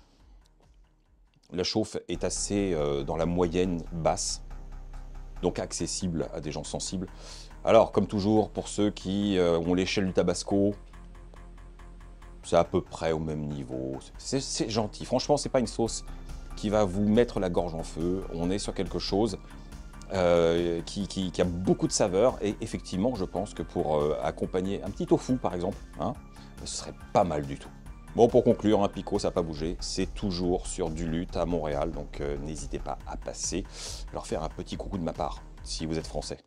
La chauffe est assez dans la moyenne basse, donc accessible à des gens sensibles. Alors, comme toujours, pour ceux qui ont l'échelle du Tabasco, c'est à peu près au même niveau. C'est gentil. Franchement, c'est pas une sauce qui va vous mettre la gorge en feu. On est sur quelque chose qui a beaucoup de saveur. Et effectivement, je pense que pour accompagner un petit tofu, par exemple, hein, ce serait pas mal du tout. Bon, pour conclure, un Picot, ça n'a pas bougé. C'est toujours sur du luth à Montréal, donc n'hésitez pas à passer, leur faire un petit coucou de ma part, si vous êtes français.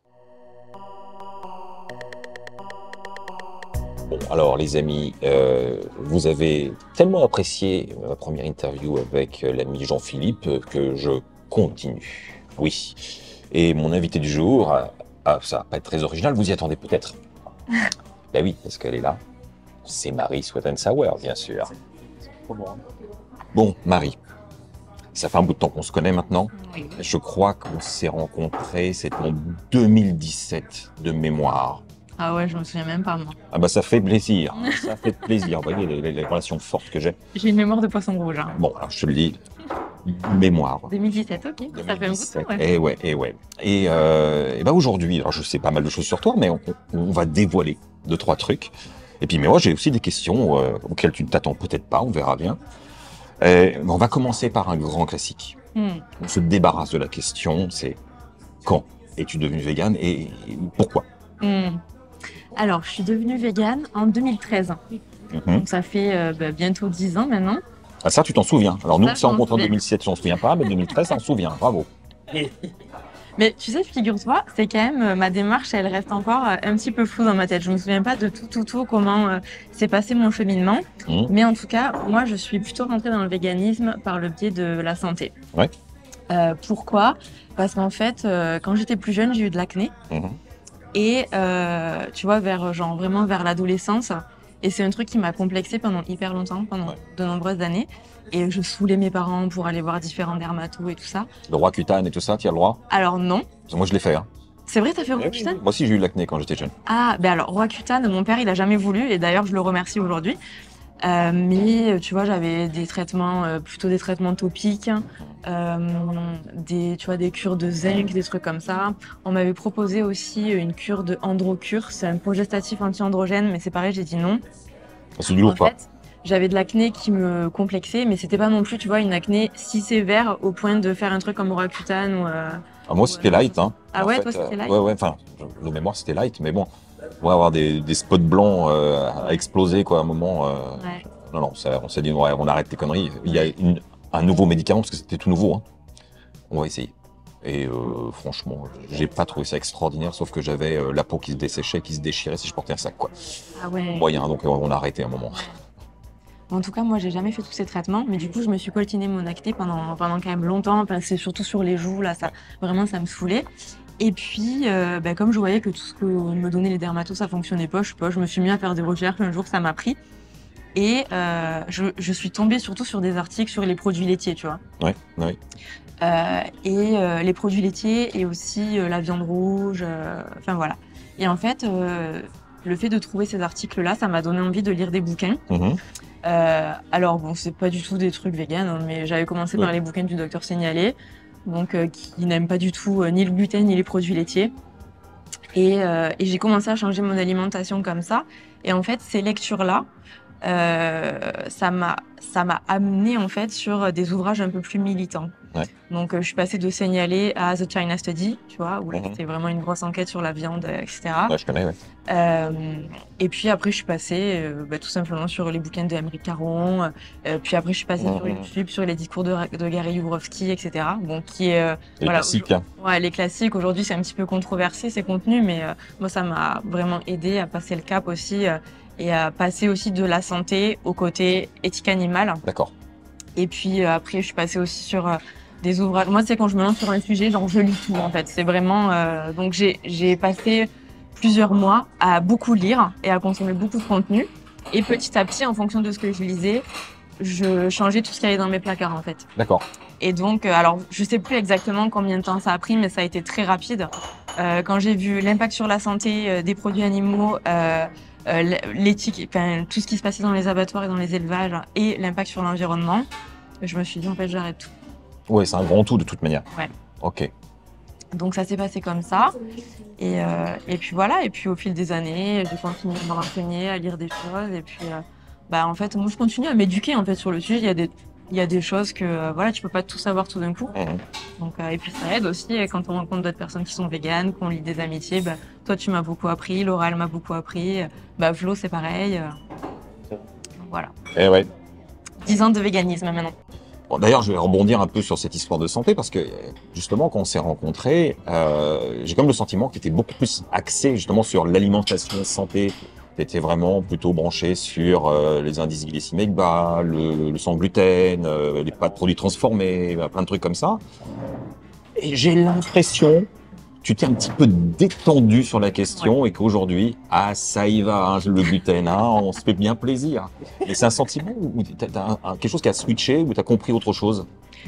Bon, alors les amis, vous avez tellement apprécié ma première interview avec l'ami Jean-Philippe que je continue. Oui. Et mon invité du jour, ça va pas être très original, vous y attendez peut-être. Ben oui, parce qu'elle est là. C'est Marie Sweet and Sour, bien sûr. Bon, Marie, ça fait un bout de temps qu'on se connaît maintenant. Oui. Je crois qu'on s'est rencontrés, c'était en 2017 de mémoire. Ah ouais, je me souviens même pas, moi. Ah bah ça fait plaisir, ça fait plaisir. Vous voyez les relations fortes que j'ai. J'ai une mémoire de poisson rouge. Hein. Bon, alors je te le dis, mémoire. 2017, ok. 2017, ça fait un bout de temps, ouais. Et bah aujourd'hui, alors je sais pas mal de choses sur toi, mais on va dévoiler 2-3 trucs. Et puis, mais moi, j'ai aussi des questions auxquelles tu ne t'attends peut-être pas, on verra bien. On va commencer par un grand classique. On se débarrasse de la question, c'est quand es-tu devenue végane et pourquoi? Alors, je suis devenue végane en 2013. Donc, ça fait bientôt 10 ans maintenant. Ah, ça, tu t'en souviens. Alors, nous, on s'est rencontrés en 2007, je m'en souviens pas, mais 2013, on s'en souvient. Bravo. Mais tu sais, figure-toi, c'est quand même, ma démarche, elle reste encore un petit peu floue dans ma tête. Je me souviens pas de tout comment s'est passé mon cheminement. Mais en tout cas, moi, je suis plutôt rentrée dans le véganisme par le biais de la santé. Ouais. Pourquoi? Parce qu'en fait, quand j'étais plus jeune, j'ai eu de l'acné. Et tu vois, vraiment vers l'adolescence. Et c'est un truc qui m'a complexée pendant hyper longtemps, pendant de nombreuses années. Et je saoulais mes parents pour aller voir différents dermatos et tout ça. Le Roaccutane et tout ça, tu as le droit? Alors non. Moi, je l'ai fait. Hein. C'est vrai, t'as fait Roaccutane? Moi aussi, j'ai eu l'acné quand j'étais jeune. Ah, ben alors Roaccutane, mon père, il a jamais voulu. Et d'ailleurs, je le remercie aujourd'hui. Mais tu vois, j'avais des traitements, plutôt des traitements topiques, des cures de zinc, des trucs comme ça. On m'avait proposé aussi une cure de Androcure. C'est un progestatif anti-androgène, mais c'est pareil, j'ai dit non. C'est du lourd, quoi. j'avais de l'acné qui me complexait, mais c'était pas non plus, tu vois, une acné si sévère au point de faire un truc comme Roaccutane ou. Ah, moi, c'était light. Hein. Ah En ouais, fait, toi c'était light. ouais, enfin, de mémoire, c'était light, mais bon, on va avoir des spots blancs à exploser, quoi, à un moment. Ouais. Non, non, on s'est dit, ouais, on arrête les conneries. Il y a un nouveau médicament, parce que c'était tout nouveau. Hein. On va essayer. Et franchement, j'ai pas trouvé ça extraordinaire, sauf que j'avais la peau qui se desséchait, qui se déchirait si je portais un sac, quoi. Ah ouais. Moyen, donc on a arrêté un moment. En tout cas, moi, j'ai jamais fait tous ces traitements, mais du coup, je me suis coltiné mon acné pendant quand même longtemps. Enfin, c'est surtout sur les joues, là, ça me saoulait. Et puis, comme je voyais que tout ce que me donnaient les dermatos, ça fonctionnait pas, je sais pas, je me suis mis à faire des recherches. Un jour, ça m'a pris. Et je suis tombée surtout sur des articles sur les produits laitiers, tu vois. Ouais, ouais. Les produits laitiers et aussi la viande rouge, enfin voilà. Et en fait, le fait de trouver ces articles-là, ça m'a donné envie de lire des bouquins. Mhm. Alors bon, c'est pas du tout des trucs véganes, hein, mais j'avais commencé par les bouquins du docteur Signalé, donc qui n'aime pas du tout ni le gluten ni les produits laitiers. Et j'ai commencé à changer mon alimentation comme ça. Et en fait, ces lectures-là, ça m'a amené en fait sur des ouvrages un peu plus militants. Ouais. Donc je suis passée de Signalé à The China Study, tu vois, où là, Mhm. c'était vraiment une grosse enquête sur la viande, etc. Ouais, je connais, ouais. Et puis après, je suis passée tout simplement sur les bouquins de Émeric Caron. Puis après, je suis passée sur YouTube, sur les discours de Gary Yourofsky, etc. Bon, qui est Les classiques, hein. Ouais, les classiques. Aujourd'hui, c'est un petit peu controversé ces contenus, mais moi, ça m'a vraiment aidé à passer le cap aussi et à passer aussi de la santé au côté éthique animale. D'accord. Et puis après, je suis passée aussi sur des ouvrages. Moi, c'est quand je me lance sur un sujet, genre je lis tout en fait. C'est vraiment. Donc j'ai passé plusieurs mois à beaucoup lire et à consommer beaucoup de contenu. Et petit à petit, en fonction de ce que je lisais, je changeais tout ce qu'il y avait dans mes placards en fait. D'accord. Et donc, alors, je sais plus exactement combien de temps ça a pris, mais ça a été très rapide. Quand j'ai vu l'impact sur la santé des produits animaux, l'éthique, enfin, tout ce qui se passait dans les abattoirs et dans les élevages, et l'impact sur l'environnement, je me suis dit, en fait, j'arrête tout. Ouais, c'est un grand tout de toute manière. Ouais. Ok. Donc, ça s'est passé comme ça. Et puis voilà, et puis au fil des années, j'ai continué à me renseigner, à lire des choses. Et puis, en fait, moi, je continue à m'éduquer en fait, sur le sujet. Il y a des choses que voilà, tu peux pas tout savoir tout d'un coup. Mhm. Donc, et puis ça aide aussi quand on rencontre d'autres personnes qui sont véganes, qu'on lit des amitiés. Toi, tu m'as beaucoup appris, Laura, elle m'a beaucoup appris. Flo, c'est pareil. Voilà. Et ouais. 10 ans de véganisme maintenant. Bon, d'ailleurs, je vais rebondir un peu sur cette histoire de santé parce que justement, quand on s'est rencontrés, j'ai comme le sentiment que tu étais beaucoup plus axé justement sur l'alimentation santé. Tu étais vraiment plutôt branché sur les indices glycémiques bas, le sans gluten, pas de produits transformés, plein de trucs comme ça. Et j'ai l'impression tu t'es un petit peu détendu sur la question et qu'aujourd'hui, ça y va, hein, le gluten, hein, on se fait bien plaisir. Et c'est un sentiment ou t'as quelque chose qui a switché ou t'as compris autre chose?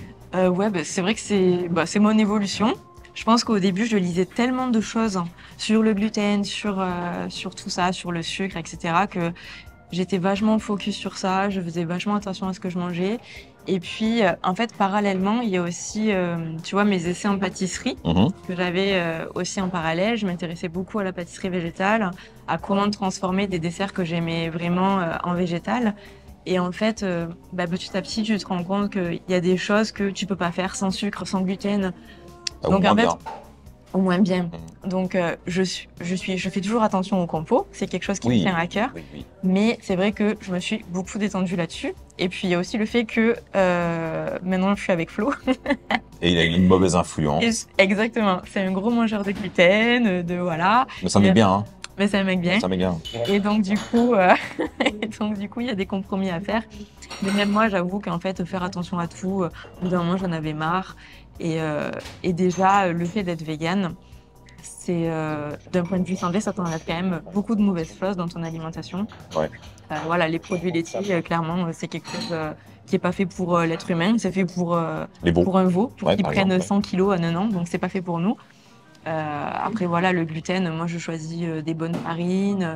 C'est vrai que c'est mon évolution. Je pense qu'au début, je lisais tellement de choses sur le gluten, sur tout ça, sur le sucre, etc., que j'étais vachement focus sur ça, je faisais vachement attention à ce que je mangeais. Et puis, en fait, parallèlement, il y a aussi, tu vois, mes essais en pâtisserie que j'avais aussi en parallèle. Je m'intéressais beaucoup à la pâtisserie végétale, à comment transformer des desserts que j'aimais vraiment en végétal. Et en fait, petit à petit, tu te rends compte qu'il y a des choses que tu peux pas faire sans sucre, sans gluten. Donc en fait, au moins bien. Donc je fais toujours attention au compo. C'est quelque chose qui me tient à cœur. Oui. Mais c'est vrai que je me suis beaucoup détendue là-dessus. Et puis il y a aussi le fait que maintenant je suis avec Flo. Et il a une mauvaise influence. Exactement. C'est un gros mangeur de gluten, voilà. Mais ça m'est bien, hein. Mais c'est un mec bien. Ça m'est bien. Et donc du coup, il y a des compromis à faire. Mais même moi, j'avoue qu'en fait, faire attention à tout, au bout d'un moment, j'en avais marre. Et déjà, le fait d'être végane, c'est d'un point de vue santé, ça t'enlève quand même beaucoup de mauvaises choses dans ton alimentation. Ouais. Voilà, les produits laitiers, clairement, c'est quelque chose qui est pas fait pour l'être humain, c'est fait pour un veau, pour qu'il prenne 100 kilos à un an, donc c'est pas fait pour nous. Après voilà, le gluten, moi je choisis des bonnes farines,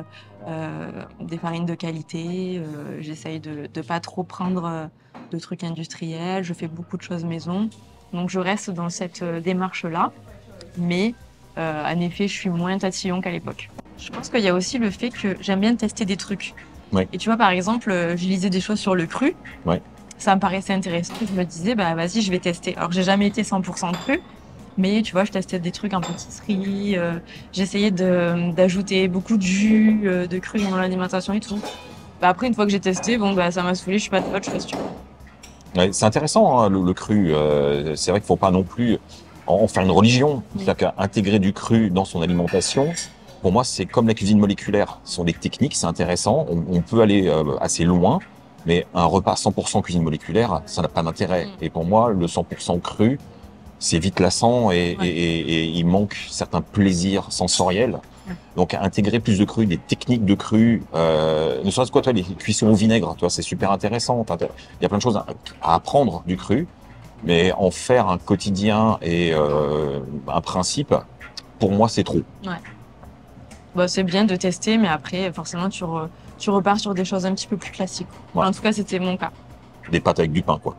des farines de qualité. J'essaye de pas trop prendre de trucs industriels. Je fais beaucoup de choses maison, donc je reste dans cette démarche-là. Mais en effet, je suis moins tatillon qu'à l'époque. Je pense qu'il y a aussi le fait que j'aime bien tester des trucs. Ouais. Et tu vois, par exemple, je lisais des choses sur le cru. Ouais. Ça me paraissait intéressant. Je me disais, bah vas-y, je vais tester. Alors, j'ai jamais été 100% cru, mais tu vois, je testais des trucs en pâtisserie. J'essayais d'ajouter beaucoup de jus, de cru dans l'alimentation et tout. Bah, après, une fois que j'ai testé, bon, bah ça m'a saoulé. Je suis pas de pote, je fais ce que tu veux. Ouais, c'est intéressant, hein, le cru. C'est vrai qu'il faut pas non plus en faire une religion. C'est-à-dire qu'intégrer du cru dans son alimentation, pour moi, c'est comme la cuisine moléculaire. Ce sont des techniques, c'est intéressant. On peut aller assez loin, mais un repas 100% cuisine moléculaire, ça n'a pas d'intérêt. Et pour moi, le 100% cru, c'est vite lassant et il manque certains plaisirs sensoriels. Donc intégrer plus de cru, des techniques de cru, ne serait-ce quoi, toi, les cuissons au vinaigre, toi, c'est super intéressant. Il y a plein de choses à apprendre du cru, mais en faire un quotidien et un principe, pour moi, c'est trop. Ouais. Bah, c'est bien de tester, mais après, forcément, tu repars sur des choses un petit peu plus classiques. Ouais. En tout cas, c'était mon cas. Des pâtes avec du pain, quoi.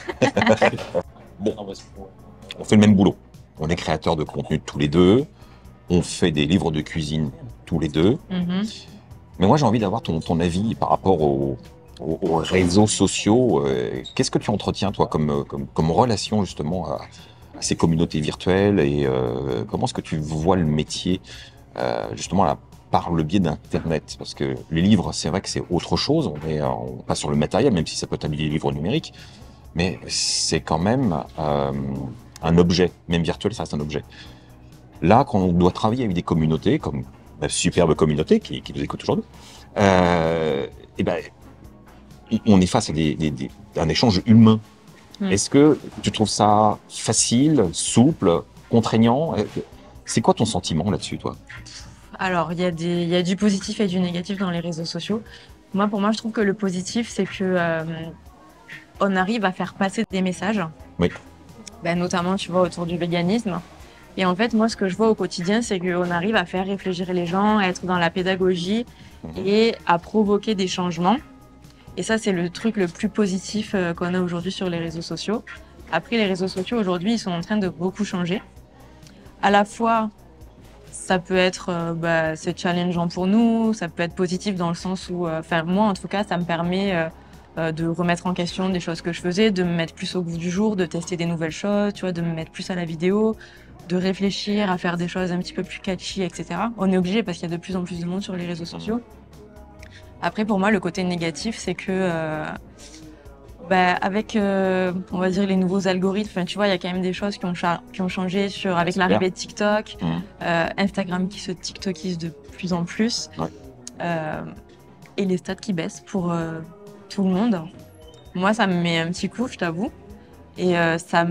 Bon, on fait le même boulot. On est créateurs de contenu tous les deux. On fait des livres de cuisine tous les deux. Mais moi, j'ai envie d'avoir ton avis par rapport aux réseaux sociaux. Qu'est-ce que tu entretiens, toi, comme relation, justement, à ces communautés virtuelles et comment est-ce que tu vois le métier, justement, là, par le biais d'Internet? Parce que les livres, c'est vrai que c'est autre chose. On passe sur le matériel, même si ça peut être des livres numériques. Mais c'est quand même un objet, même virtuel, ça reste un objet. Là, quand on doit travailler avec des communautés, comme la superbe communauté qui nous écoute aujourd'hui, et ben, on est face à un échange humain. Est-ce que tu trouves ça facile, souple, contraignant? C'est quoi ton sentiment là-dessus, toi? Alors, il y a du positif et du négatif dans les réseaux sociaux. Pour moi, je trouve que le positif, c'est que on arrive à faire passer des messages. Oui. Ben, notamment, tu vois, autour du véganisme. Et en fait, moi, ce que je vois au quotidien, c'est qu'on arrive à faire réfléchir les gens, à être dans la pédagogie et à provoquer des changements. Et ça, c'est le truc le plus positif qu'on a aujourd'hui sur les réseaux sociaux. Après, les réseaux sociaux, aujourd'hui, ils sont en train de beaucoup changer. À la fois, ça peut être c'est challengeant pour nous, ça peut être positif dans le sens où, moi, en tout cas, ça me permet de remettre en question des choses que je faisais, de me mettre plus au goût du jour, de tester des nouvelles choses, tu vois, de me mettre plus à la vidéo, de réfléchir à faire des choses un petit peu plus catchy, etc. On est obligé parce qu'il y a de plus en plus de monde sur les réseaux sociaux. Après, pour moi, le côté négatif, c'est que avec, on va dire, les nouveaux algorithmes, tu vois, il y a quand même des choses qui ont changé avec l'arrivée de TikTok, Instagram qui se TikTokise de plus en plus, et les stats qui baissent pour tout le monde. Moi, ça me met un petit coup, je t'avoue, et ça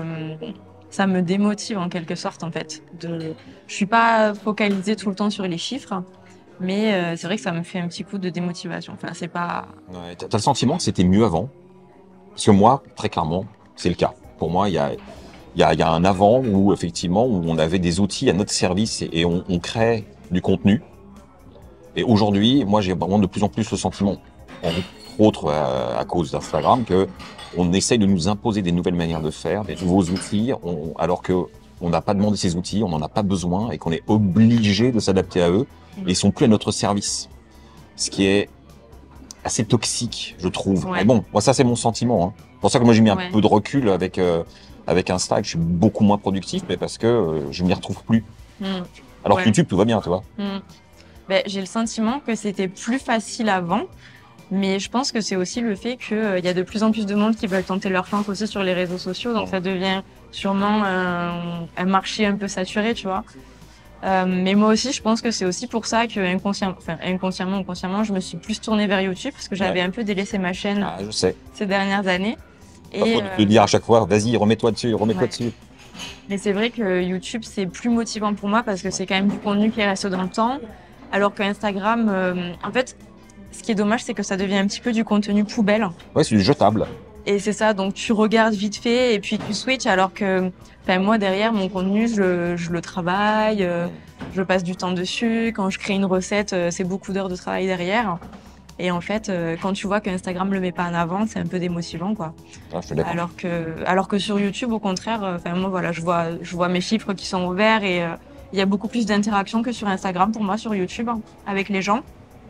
me démotive en quelque sorte, en fait. Je suis pas focalisée tout le temps sur les chiffres, mais c'est vrai que ça me fait un petit coup de démotivation. Enfin, c'est pas... Ouais, t'as le sentiment que c'était mieux avant? Parce que moi, très clairement, c'est le cas. Pour moi, il y a un avant où, effectivement, où on avait des outils à notre service et on crée du contenu. Et aujourd'hui, moi, j'ai vraiment de plus en plus le sentiment, entre autres à cause d'Instagram, que on essaye de nous imposer des nouvelles manières de faire, des nouveaux outils, alors que on n'a pas demandé ces outils, on n'en a pas besoin et qu'on est obligé de s'adapter à eux. Et ils sont plus à notre service. Ce qui est assez toxique, je trouve. Ouais. Mais bon, moi, ça, c'est mon sentiment. Hein. C'est pour ça que moi, j'ai mis un peu de recul avec Insta, et que je suis beaucoup moins productif, mais parce que je m'y retrouve plus. Alors que YouTube, tout va bien, tu vois. J'ai le sentiment que c'était plus facile avant, mais je pense que c'est aussi le fait qu'il y a de plus en plus de monde qui veulent tenter leur chance aussi sur les réseaux sociaux, donc ça devient sûrement un marché un peu saturé, tu vois. Mais moi aussi, je pense que c'est aussi pour ça que inconsciemment ou consciemment, je me suis plus tournée vers YouTube parce que j'avais un peu délaissé ma chaîne ces dernières années. Et te dire à chaque fois, vas-y, remets-toi dessus, remets-toi dessus. Mais c'est vrai que YouTube, c'est plus motivant pour moi parce que c'est quand même du contenu qui reste dans le temps, alors qu'Instagram, en fait, ce qui est dommage, c'est que ça devient un petit peu du contenu poubelle. Ouais, c'est du jetable. Et c'est ça, donc tu regardes vite fait et puis tu switches, alors que moi derrière mon contenu, je le travaille, je passe du temps dessus. Quand je crée une recette, c'est beaucoup d'heures de travail derrière. Et en fait, quand tu vois qu'Instagram le met pas en avant, c'est un peu démotivant, quoi. Ah, je suis d'accord. Alors que sur YouTube, au contraire, moi voilà, je vois mes chiffres qui sont ouverts et il y a beaucoup plus d'interactions que sur Instagram pour moi sur YouTube avec les gens.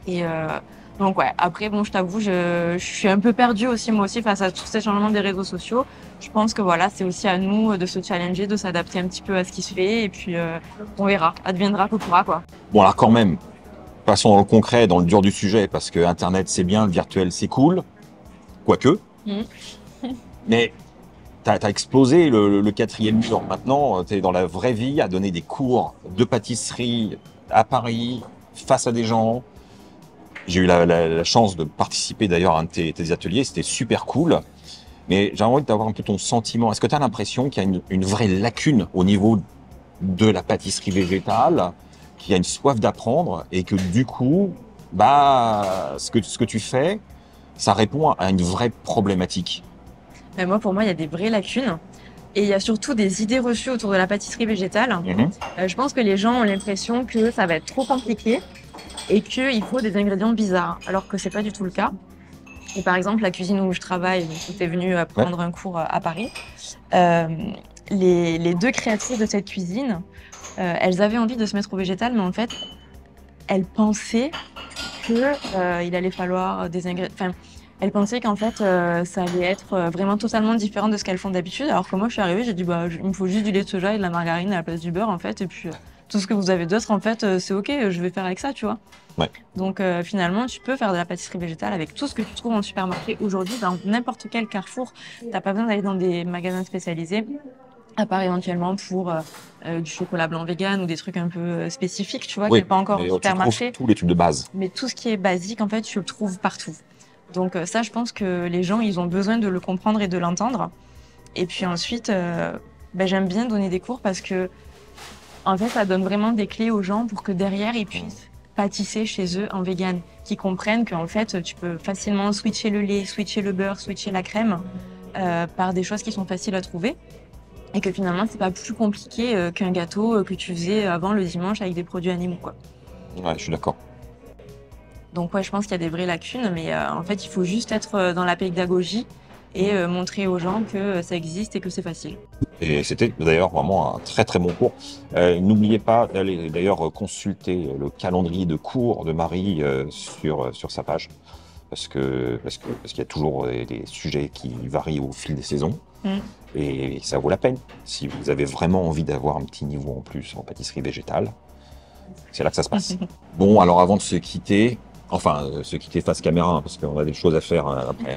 Et donc ouais, après bon, je t'avoue, je suis un peu perdue aussi moi aussi face à tous ces changements des réseaux sociaux. Je pense que voilà, c'est aussi à nous de se challenger, de s'adapter un petit peu à ce qui se fait et puis on verra, adviendra que pourra quoi. Bon, alors quand même, passons dans le concret, dans le dur du sujet, parce que Internet c'est bien, le virtuel c'est cool, quoique. Mais t'as explosé le quatrième mur. Maintenant, tu es dans la vraie vie à donner des cours de pâtisserie à Paris, face à des gens. J'ai eu la chance de participer d'ailleurs à un de tes ateliers, c'était super cool. Mais j'ai envie d'avoir un peu ton sentiment. Est-ce que tu as l'impression qu'il y a une vraie lacune au niveau de la pâtisserie végétale, qu'il y a une soif d'apprendre et que du coup, bah, ce que tu fais, ça répond à une vraie problématique? Mais moi, pour moi, il y a des vraies lacunes. Et il y a surtout des idées reçues autour de la pâtisserie végétale. Je pense que les gens ont l'impression que ça va être trop compliqué et qu'il faut des ingrédients bizarres, alors que c'est pas du tout le cas. Et par exemple, la cuisine où je travaille, où tu es venu prendre un cours à Paris, les deux créatrices de cette cuisine, elles avaient envie de se mettre au végétal, mais en fait, elles pensaient qu'il allait falloir des ingrédients. Enfin, elles pensaient qu'en fait, ça allait être vraiment totalement différent de ce qu'elles font d'habitude. Alors que moi, je suis arrivée, j'ai dit, bah, il me faut juste du lait de soja et de la margarine à la place du beurre, en fait. Et puis, tout ce que vous avez d'autre, en fait, c'est OK, je vais faire avec ça, tu vois. Ouais. Donc, finalement, tu peux faire de la pâtisserie végétale avec tout ce que tu trouves en supermarché aujourd'hui, dans n'importe quel carrefour. T'as pas besoin d'aller dans des magasins spécialisés, à part éventuellement pour du chocolat blanc vegan ou des trucs un peu spécifiques, tu vois, qui n'est pas encore au supermarché. Tu trouves tous les trucs de base. Mais tout ce qui est basique, en fait, tu le trouves partout. Donc ça, je pense que les gens, ils ont besoin de le comprendre et de l'entendre. Et puis ensuite, j'aime bien donner des cours parce que, en fait, ça donne vraiment des clés aux gens pour que derrière, ils puissent pâtisser chez eux en vegan, qu'ils comprennent qu'en fait, tu peux facilement switcher le lait, switcher le beurre, switcher la crème par des choses qui sont faciles à trouver. Et que finalement, c'est pas plus compliqué qu'un gâteau que tu faisais avant le dimanche avec des produits animaux, quoi. Ouais, je suis d'accord. Donc ouais, je pense qu'il y a des vraies lacunes, mais en fait, il faut juste être dans la pédagogie et montrer aux gens que ça existe et que c'est facile. Et c'était d'ailleurs vraiment un très très bon cours. N'oubliez pas d'aller d'ailleurs consulter le calendrier de cours de Marie sur sa page, parce qu'il y a toujours des sujets qui varient au fil des saisons. Et ça vaut la peine. Si vous avez vraiment envie d'avoir un petit niveau en plus en pâtisserie végétale, c'est là que ça se passe. Bon, alors avant de se quitter, se quitter face caméra, hein, parce qu'on a des choses à faire après.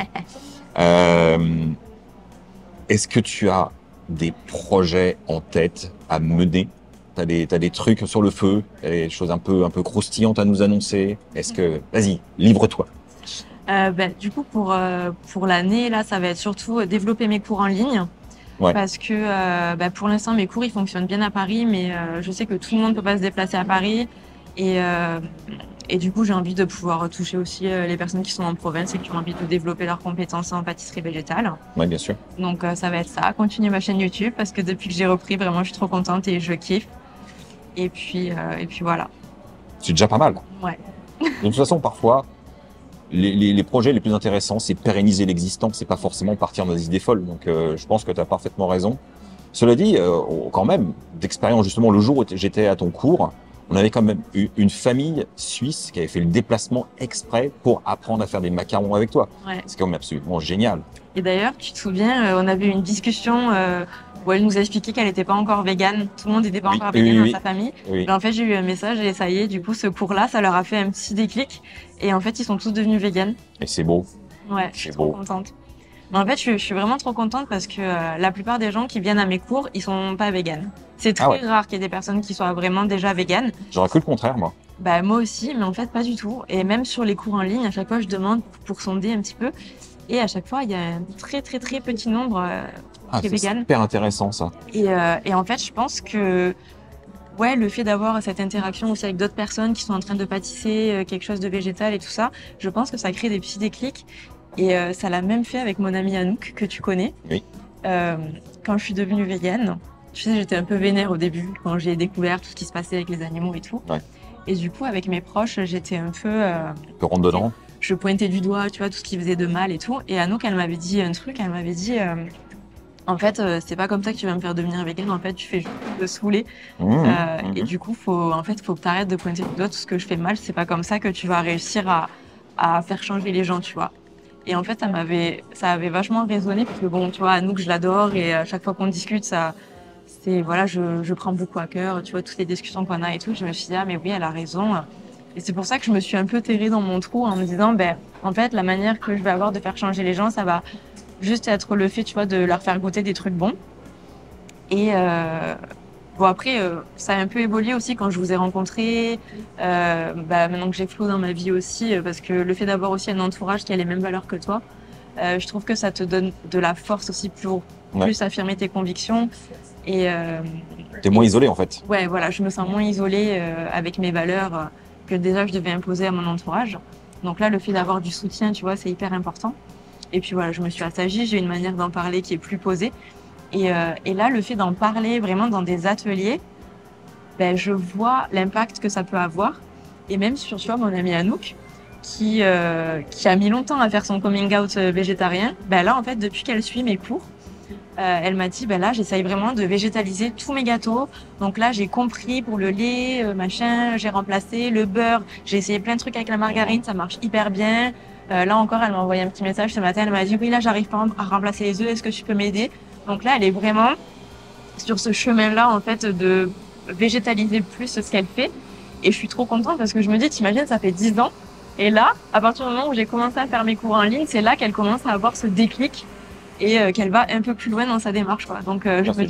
Est-ce que tu as des projets en tête à mener? T'as des trucs sur le feu, des choses un peu croustillantes à nous annoncer? Est-ce que, vas-y, livre-toi. Du coup, pour l'année, là, ça va être surtout développer mes cours en ligne. Ouais. Parce que pour l'instant, mes cours, ils fonctionnent bien à Paris, mais je sais que tout le monde ne peut pas se déplacer à Paris. Et du coup, j'ai envie de pouvoir toucher aussi les personnes qui sont en province et qui ont envie de développer leurs compétences en pâtisserie végétale. Oui, bien sûr. Donc, ça va être ça, continuer ma chaîne YouTube, parce que depuis que j'ai repris, vraiment, je suis trop contente et je kiffe. Et puis voilà. C'est déjà pas mal. Ouais. De toute façon, parfois, les projets les plus intéressants, c'est pérenniser l'existant, c'est pas forcément partir dans des idées folles. Donc, je pense que tu as parfaitement raison. Cela dit, quand même, d'expérience, justement, le jour où j'étais à ton cours, on avait quand même eu une famille suisse qui avait fait le déplacement exprès pour apprendre à faire des macarons avec toi. Ouais. C'est quand même absolument génial. Et d'ailleurs, tu te souviens, on avait eu une discussion où elle nous a expliqué qu'elle n'était pas encore végane. Tout le monde n'était pas encore végane dans sa famille. Oui. Mais en fait, j'ai eu un message et ça y est, du coup, ce cours-là, ça leur a fait un petit déclic. Et en fait, ils sont tous devenus véganes. Et c'est beau. Ouais, je suis trop contente. Mais en fait, je suis vraiment trop contente parce que la plupart des gens qui viennent à mes cours, ils sont pas véganes. C'est très rare qu'il y ait des personnes qui soient vraiment déjà véganes. J'aurais cru le contraire, moi. Bah, moi aussi, mais en fait, pas du tout. Et même sur les cours en ligne, à chaque fois, je demande pour sonder un petit peu. Et à chaque fois, il y a un très, très, très petit nombre qui est vegan. C'est super intéressant, ça. Et en fait, je pense que le fait d'avoir cette interaction aussi avec d'autres personnes qui sont en train de pâtisser quelque chose de végétal et tout ça, je pense que ça crée des petits déclics. Et ça l'a même fait avec mon amie Anouk, que tu connais. Oui. Quand je suis devenue végane, tu sais, j'étais un peu vénère au début, quand j'ai découvert tout ce qui se passait avec les animaux et tout. Ouais. Et du coup, avec mes proches, j'étais un peu... un peu rentre dedans. Je pointais du doigt, tu vois, tout ce qui faisait de mal et tout. Et Anouk, elle m'avait dit un truc, elle m'avait dit... En fait, c'est pas comme ça que tu vas me faire devenir végane. En fait, tu fais juste te saouler. Et du coup, faut que tu arrêtes de pointer du doigt tout ce que je fais mal. C'est pas comme ça que tu vas réussir à faire changer les gens, tu vois. Et en fait, ça avait vachement résonné parce que bon, tu vois, Anouk, je l'adore et à chaque fois qu'on discute, voilà, je prends beaucoup à cœur, tu vois, toutes les discussions qu'on a et tout. Je me suis dit, ah, mais oui, elle a raison. Et c'est pour ça que je me suis un peu terrée dans mon trou en me disant, ben, en fait, la manière que je vais avoir de faire changer les gens, ça va juste être le fait, tu vois, de leur faire goûter des trucs bons. Et bon, après, ça a un peu évolué aussi quand je vous ai rencontrés. Maintenant que j'ai Flo dans ma vie aussi, parce que le fait d'avoir aussi un entourage qui a les mêmes valeurs que toi, je trouve que ça te donne de la force aussi pour plus affirmer tes convictions. Et t'es moins isolé en fait. Ouais, voilà, je me sens moins isolée avec mes valeurs que déjà je devais imposer à mon entourage. Donc là, le fait d'avoir du soutien, tu vois, c'est hyper important. Et puis voilà, je me suis assagie, j'ai une manière d'en parler qui est plus posée. Et là, le fait d'en parler vraiment dans des ateliers, ben, je vois l'impact que ça peut avoir. Et même sur, tu vois, mon amie Anouk, qui a mis longtemps à faire son coming out végétarien, ben là, en fait, depuis qu'elle suit mes cours, elle m'a dit, ben là, j'essaye vraiment de végétaliser tous mes gâteaux. Donc là, j'ai compris pour le lait, machin, j'ai remplacé le beurre. J'ai essayé plein de trucs avec la margarine, ça marche hyper bien. Là encore, elle m'a envoyé un petit message ce matin. Elle m'a dit, oui, là, j'arrive pas à remplacer les œufs. Est-ce que tu peux m'aider? Donc là, elle est vraiment sur ce chemin-là, en fait, de végétaliser plus ce qu'elle fait. Et je suis trop contente parce que je me dis, t'imagines, ça fait 10 ans. Et là, à partir du moment où j'ai commencé à faire mes cours en ligne, c'est là qu'elle commence à avoir ce déclic et qu'elle va un peu plus loin dans sa démarche, quoi. Donc,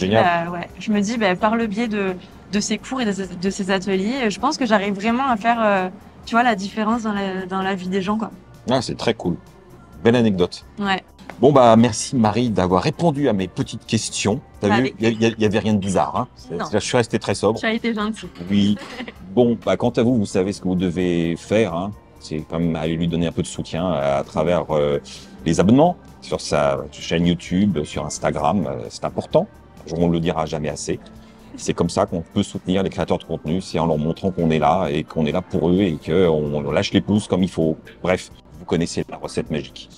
je me dis, par le biais de ces cours et de ces ateliers, je pense que j'arrive vraiment à faire, tu vois, la différence dans la vie des gens, quoi. Ah, c'est très cool. Belle anecdote. Ouais. Bon, merci Marie d'avoir répondu à mes petites questions. T'as vu, il y avait rien de bizarre. Hein. Je suis resté très sobre. Tu as été gentil. Oui. Bon, quant à vous, vous savez ce que vous devez faire. Hein. C'est quand même aller lui donner un peu de soutien à travers les abonnements sur sa chaîne YouTube, sur Instagram. C'est important. On ne le dira jamais assez. C'est comme ça qu'on peut soutenir les créateurs de contenu. C'est en leur montrant qu'on est là et qu'on est là pour eux et qu'on lâche les pouces comme il faut. Bref, vous connaissez la recette magique.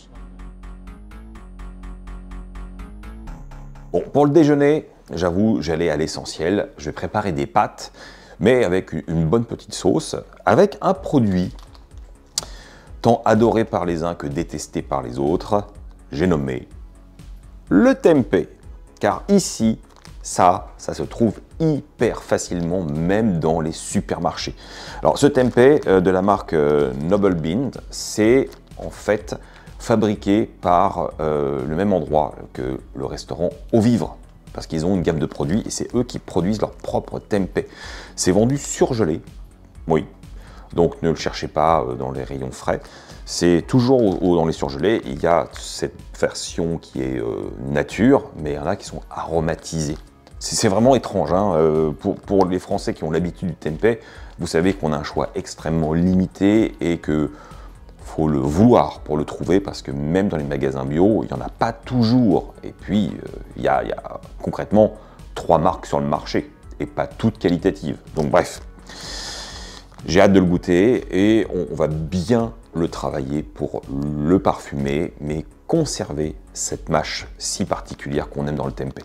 Bon, pour le déjeuner, j'avoue, j'allais à l'essentiel. Je vais préparer des pâtes, mais avec une bonne petite sauce, avec un produit tant adoré par les uns que détesté par les autres. J'ai nommé le tempeh. Car ici, ça se trouve hyper facilement, même dans les supermarchés. Alors, ce tempeh de la marque Noble Bean, c'est en fait fabriqué par le même endroit que le restaurant Au Vivre, parce qu'ils ont une gamme de produits et c'est eux qui produisent leur propre tempeh. C'est vendu surgelé, oui, donc ne le cherchez pas dans les rayons frais, c'est toujours dans les surgelés. Il y a cette version qui est nature, mais il y en a qui sont aromatisés. C'est vraiment étrange, hein. Pour les Français qui ont l'habitude du tempeh, vous savez qu'on a un choix extrêmement limité et que faut le vouloir pour le trouver, parce que même dans les magasins bio, il n'y en a pas toujours. Et puis, il y a concrètement 3 marques sur le marché, et pas toutes qualitatives. Donc bref, j'ai hâte de le goûter, et on va bien le travailler pour le parfumer, mais conserver cette mâche si particulière qu'on aime dans le tempeh.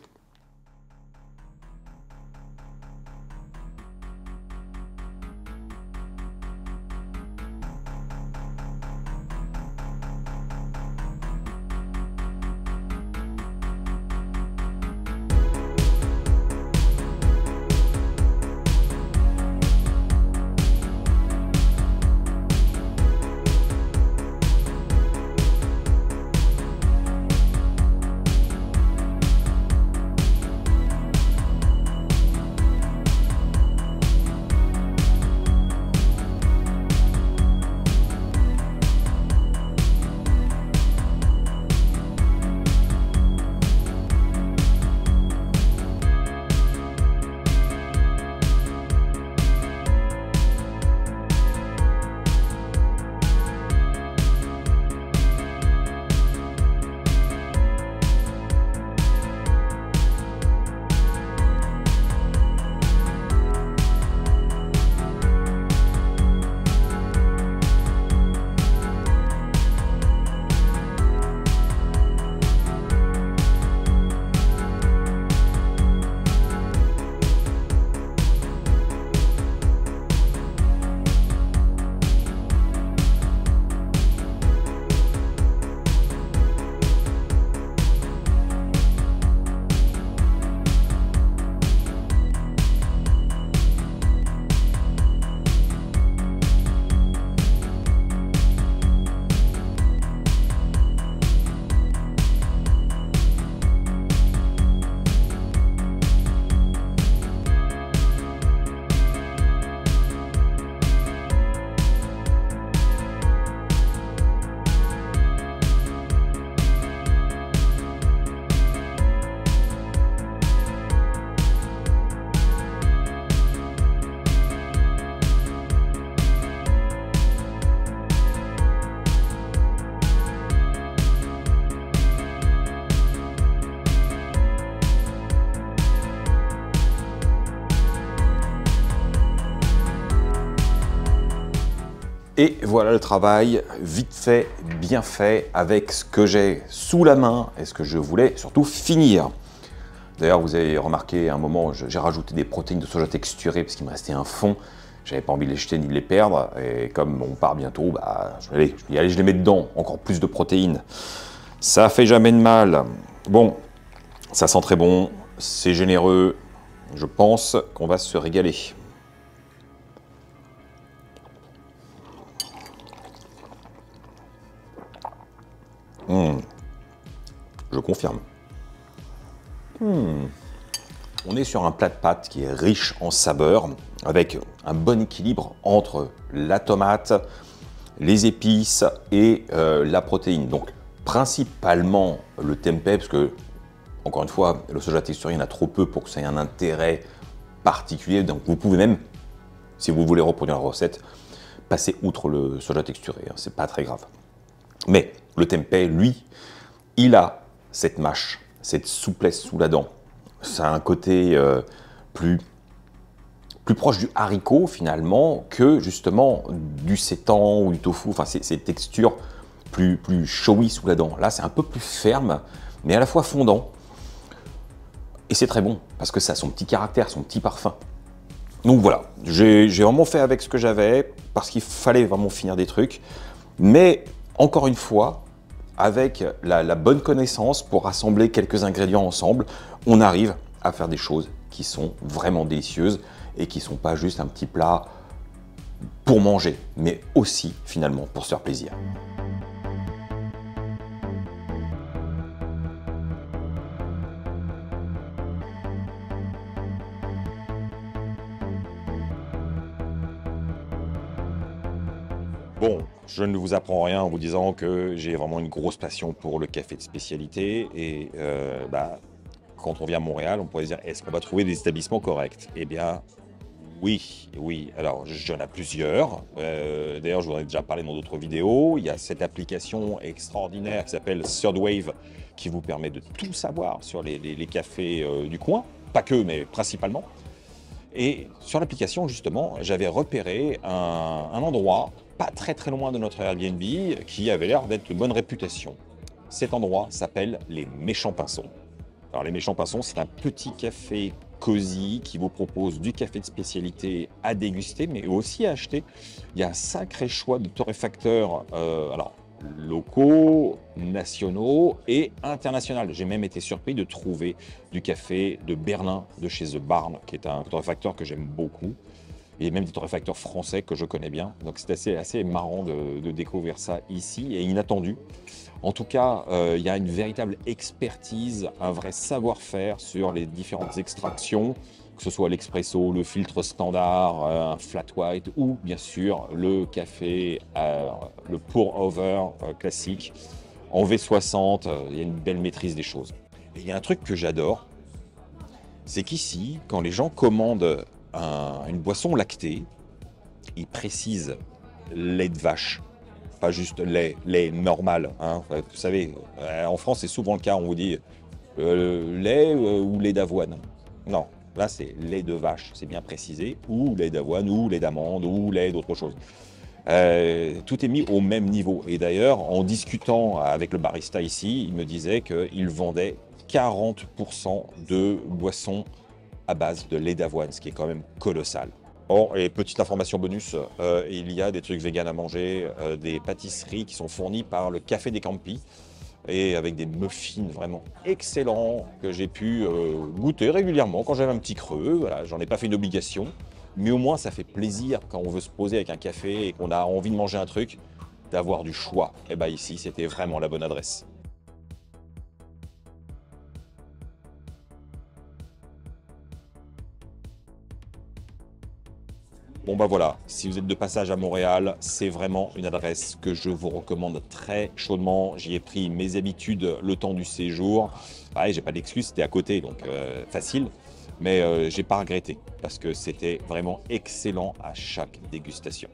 Et voilà le travail, vite fait, bien fait, avec ce que j'ai sous la main et ce que je voulais surtout finir. D'ailleurs, vous avez remarqué à un moment, j'ai rajouté des protéines de soja texturées parce qu'il me restait un fond. J'avais pas envie de les jeter ni de les perdre. Et comme on part bientôt, bah, je vais y aller, je les mets dedans. Encore plus de protéines. Ça fait jamais de mal. Bon, ça sent très bon, c'est généreux. Je pense qu'on va se régaler. Je confirme. On est sur un plat de pâtes qui est riche en saveurs, avec un bon équilibre entre la tomate, les épices et la protéine. Donc principalement le tempeh, parce que, encore une fois, le soja texturé, il y en a trop peu pour que ça ait un intérêt particulier. Donc vous pouvez même, si vous voulez reproduire la recette, passer outre le soja texturé, hein, c'est pas très grave. Mais le tempeh, lui, il a cette mâche, cette souplesse sous la dent. Ça a un côté plus proche du haricot finalement que justement du sétan ou du tofu. Enfin, c'est ces textures plus showy sous la dent. Là, c'est un peu plus ferme, mais à la fois fondant. Et c'est très bon parce que ça a son petit caractère, son petit parfum. Donc voilà, j'ai vraiment fait avec ce que j'avais parce qu'il fallait vraiment finir des trucs. Mais encore une fois, avec la bonne connaissance pour rassembler quelques ingrédients ensemble, on arrive à faire des choses qui sont vraiment délicieuses et qui ne sont pas juste un petit plat pour manger, mais aussi finalement pour se faire plaisir. Bon, je ne vous apprends rien en vous disant que j'ai vraiment une grosse passion pour le café de spécialité et quand on vient à Montréal, on pourrait se dire est-ce qu'on va trouver des établissements corrects? Eh bien, oui. Alors, j'en ai plusieurs. D'ailleurs, je vous en ai déjà parlé dans d'autres vidéos. Il y a cette application extraordinaire qui s'appelle Third Wave qui vous permet de tout savoir sur les cafés du coin. Pas que, mais principalement. Et sur l'application, justement, j'avais repéré un endroit pas très loin de notre Airbnb qui avait l'air d'être de bonne réputation. Cet endroit s'appelle les Méchants Pinsons. Alors les Méchants Pinsons, c'est un petit café cosy qui vous propose du café de spécialité à déguster, mais aussi à acheter. Il y a un sacré choix de torréfacteurs locaux, nationaux et internationaux. J'ai même été surpris de trouver du café de Berlin de chez The Barn, qui est un torréfacteur que j'aime beaucoup. Et même des torréfacteurs français que je connais bien. Donc c'est assez marrant de découvrir ça ici et inattendu. En tout cas, il y a une véritable expertise, un vrai savoir-faire sur les différentes extractions, que ce soit l'expresso, le filtre standard, un flat white ou bien sûr le café, le pour-over classique en V60. Il y a une belle maîtrise des choses. Et il y a un truc que j'adore, c'est qu'ici, quand les gens commandent une boisson lactée, ils précisent lait de vache. Pas juste lait normal. Hein. Vous savez, en France, c'est souvent le cas, on vous dit lait ou lait d'avoine. Non, là, c'est lait de vache, c'est bien précisé, ou lait d'avoine, ou lait d'amande, ou lait d'autre chose. Tout est mis au même niveau. Et d'ailleurs, en discutant avec le barista ici, il me disait qu'il vendait 40% de boissons à base de lait d'avoine, ce qui est quand même colossal. Bon, et petite information bonus, il y a des trucs véganes à manger, des pâtisseries qui sont fournies par le Café des Campis et avec des muffins vraiment excellents que j'ai pu goûter régulièrement quand j'avais un petit creux. Voilà, j'en ai pas fait une obligation, mais au moins ça fait plaisir quand on veut se poser avec un café et qu'on a envie de manger un truc, d'avoir du choix. Et bien ici, c'était vraiment la bonne adresse. Bon bah voilà, si vous êtes de passage à Montréal, c'est vraiment une adresse que je vous recommande très chaudement. J'y ai pris mes habitudes le temps du séjour. J'ai pas d'excuse, c'était à côté, donc facile. Mais j'ai pas regretté, parce que c'était vraiment excellent à chaque dégustation.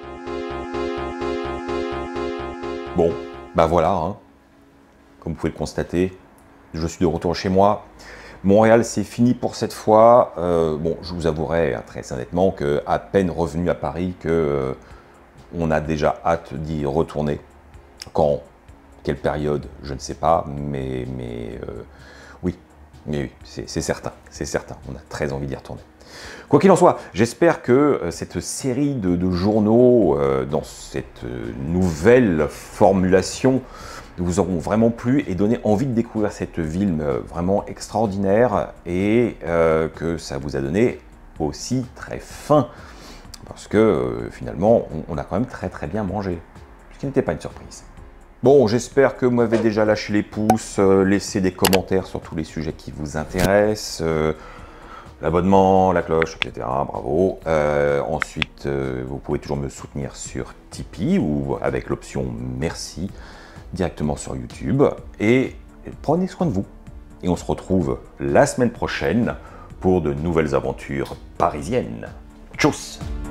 Bon, bah voilà, hein. Comme vous pouvez le constater, je suis de retour chez moi. Montréal, c'est fini pour cette fois. Bon, je vous avouerai très honnêtement qu'à peine revenu à Paris que On a déjà hâte d'y retourner. Quand? Quelle période? Je ne sais pas, mais oui, c'est certain, c'est certain. On a très envie d'y retourner. Quoi qu'il en soit, j'espère que cette série de journaux, dans cette nouvelle formulation, vous auront vraiment plu et donné envie de découvrir cette ville vraiment extraordinaire et que ça vous a donné aussi très faim. Parce que finalement, on a quand même très bien mangé. Ce qui n'était pas une surprise. Bon, j'espère que vous m'avez déjà lâché les pouces, laissé des commentaires sur tous les sujets qui vous intéressent, l'abonnement, la cloche, etc. Bravo. Ensuite, vous pouvez toujours me soutenir sur Tipeee ou avec l'option merci directement sur YouTube. Et prenez soin de vous. Et on se retrouve la semaine prochaine pour de nouvelles aventures parisiennes. Tchuss!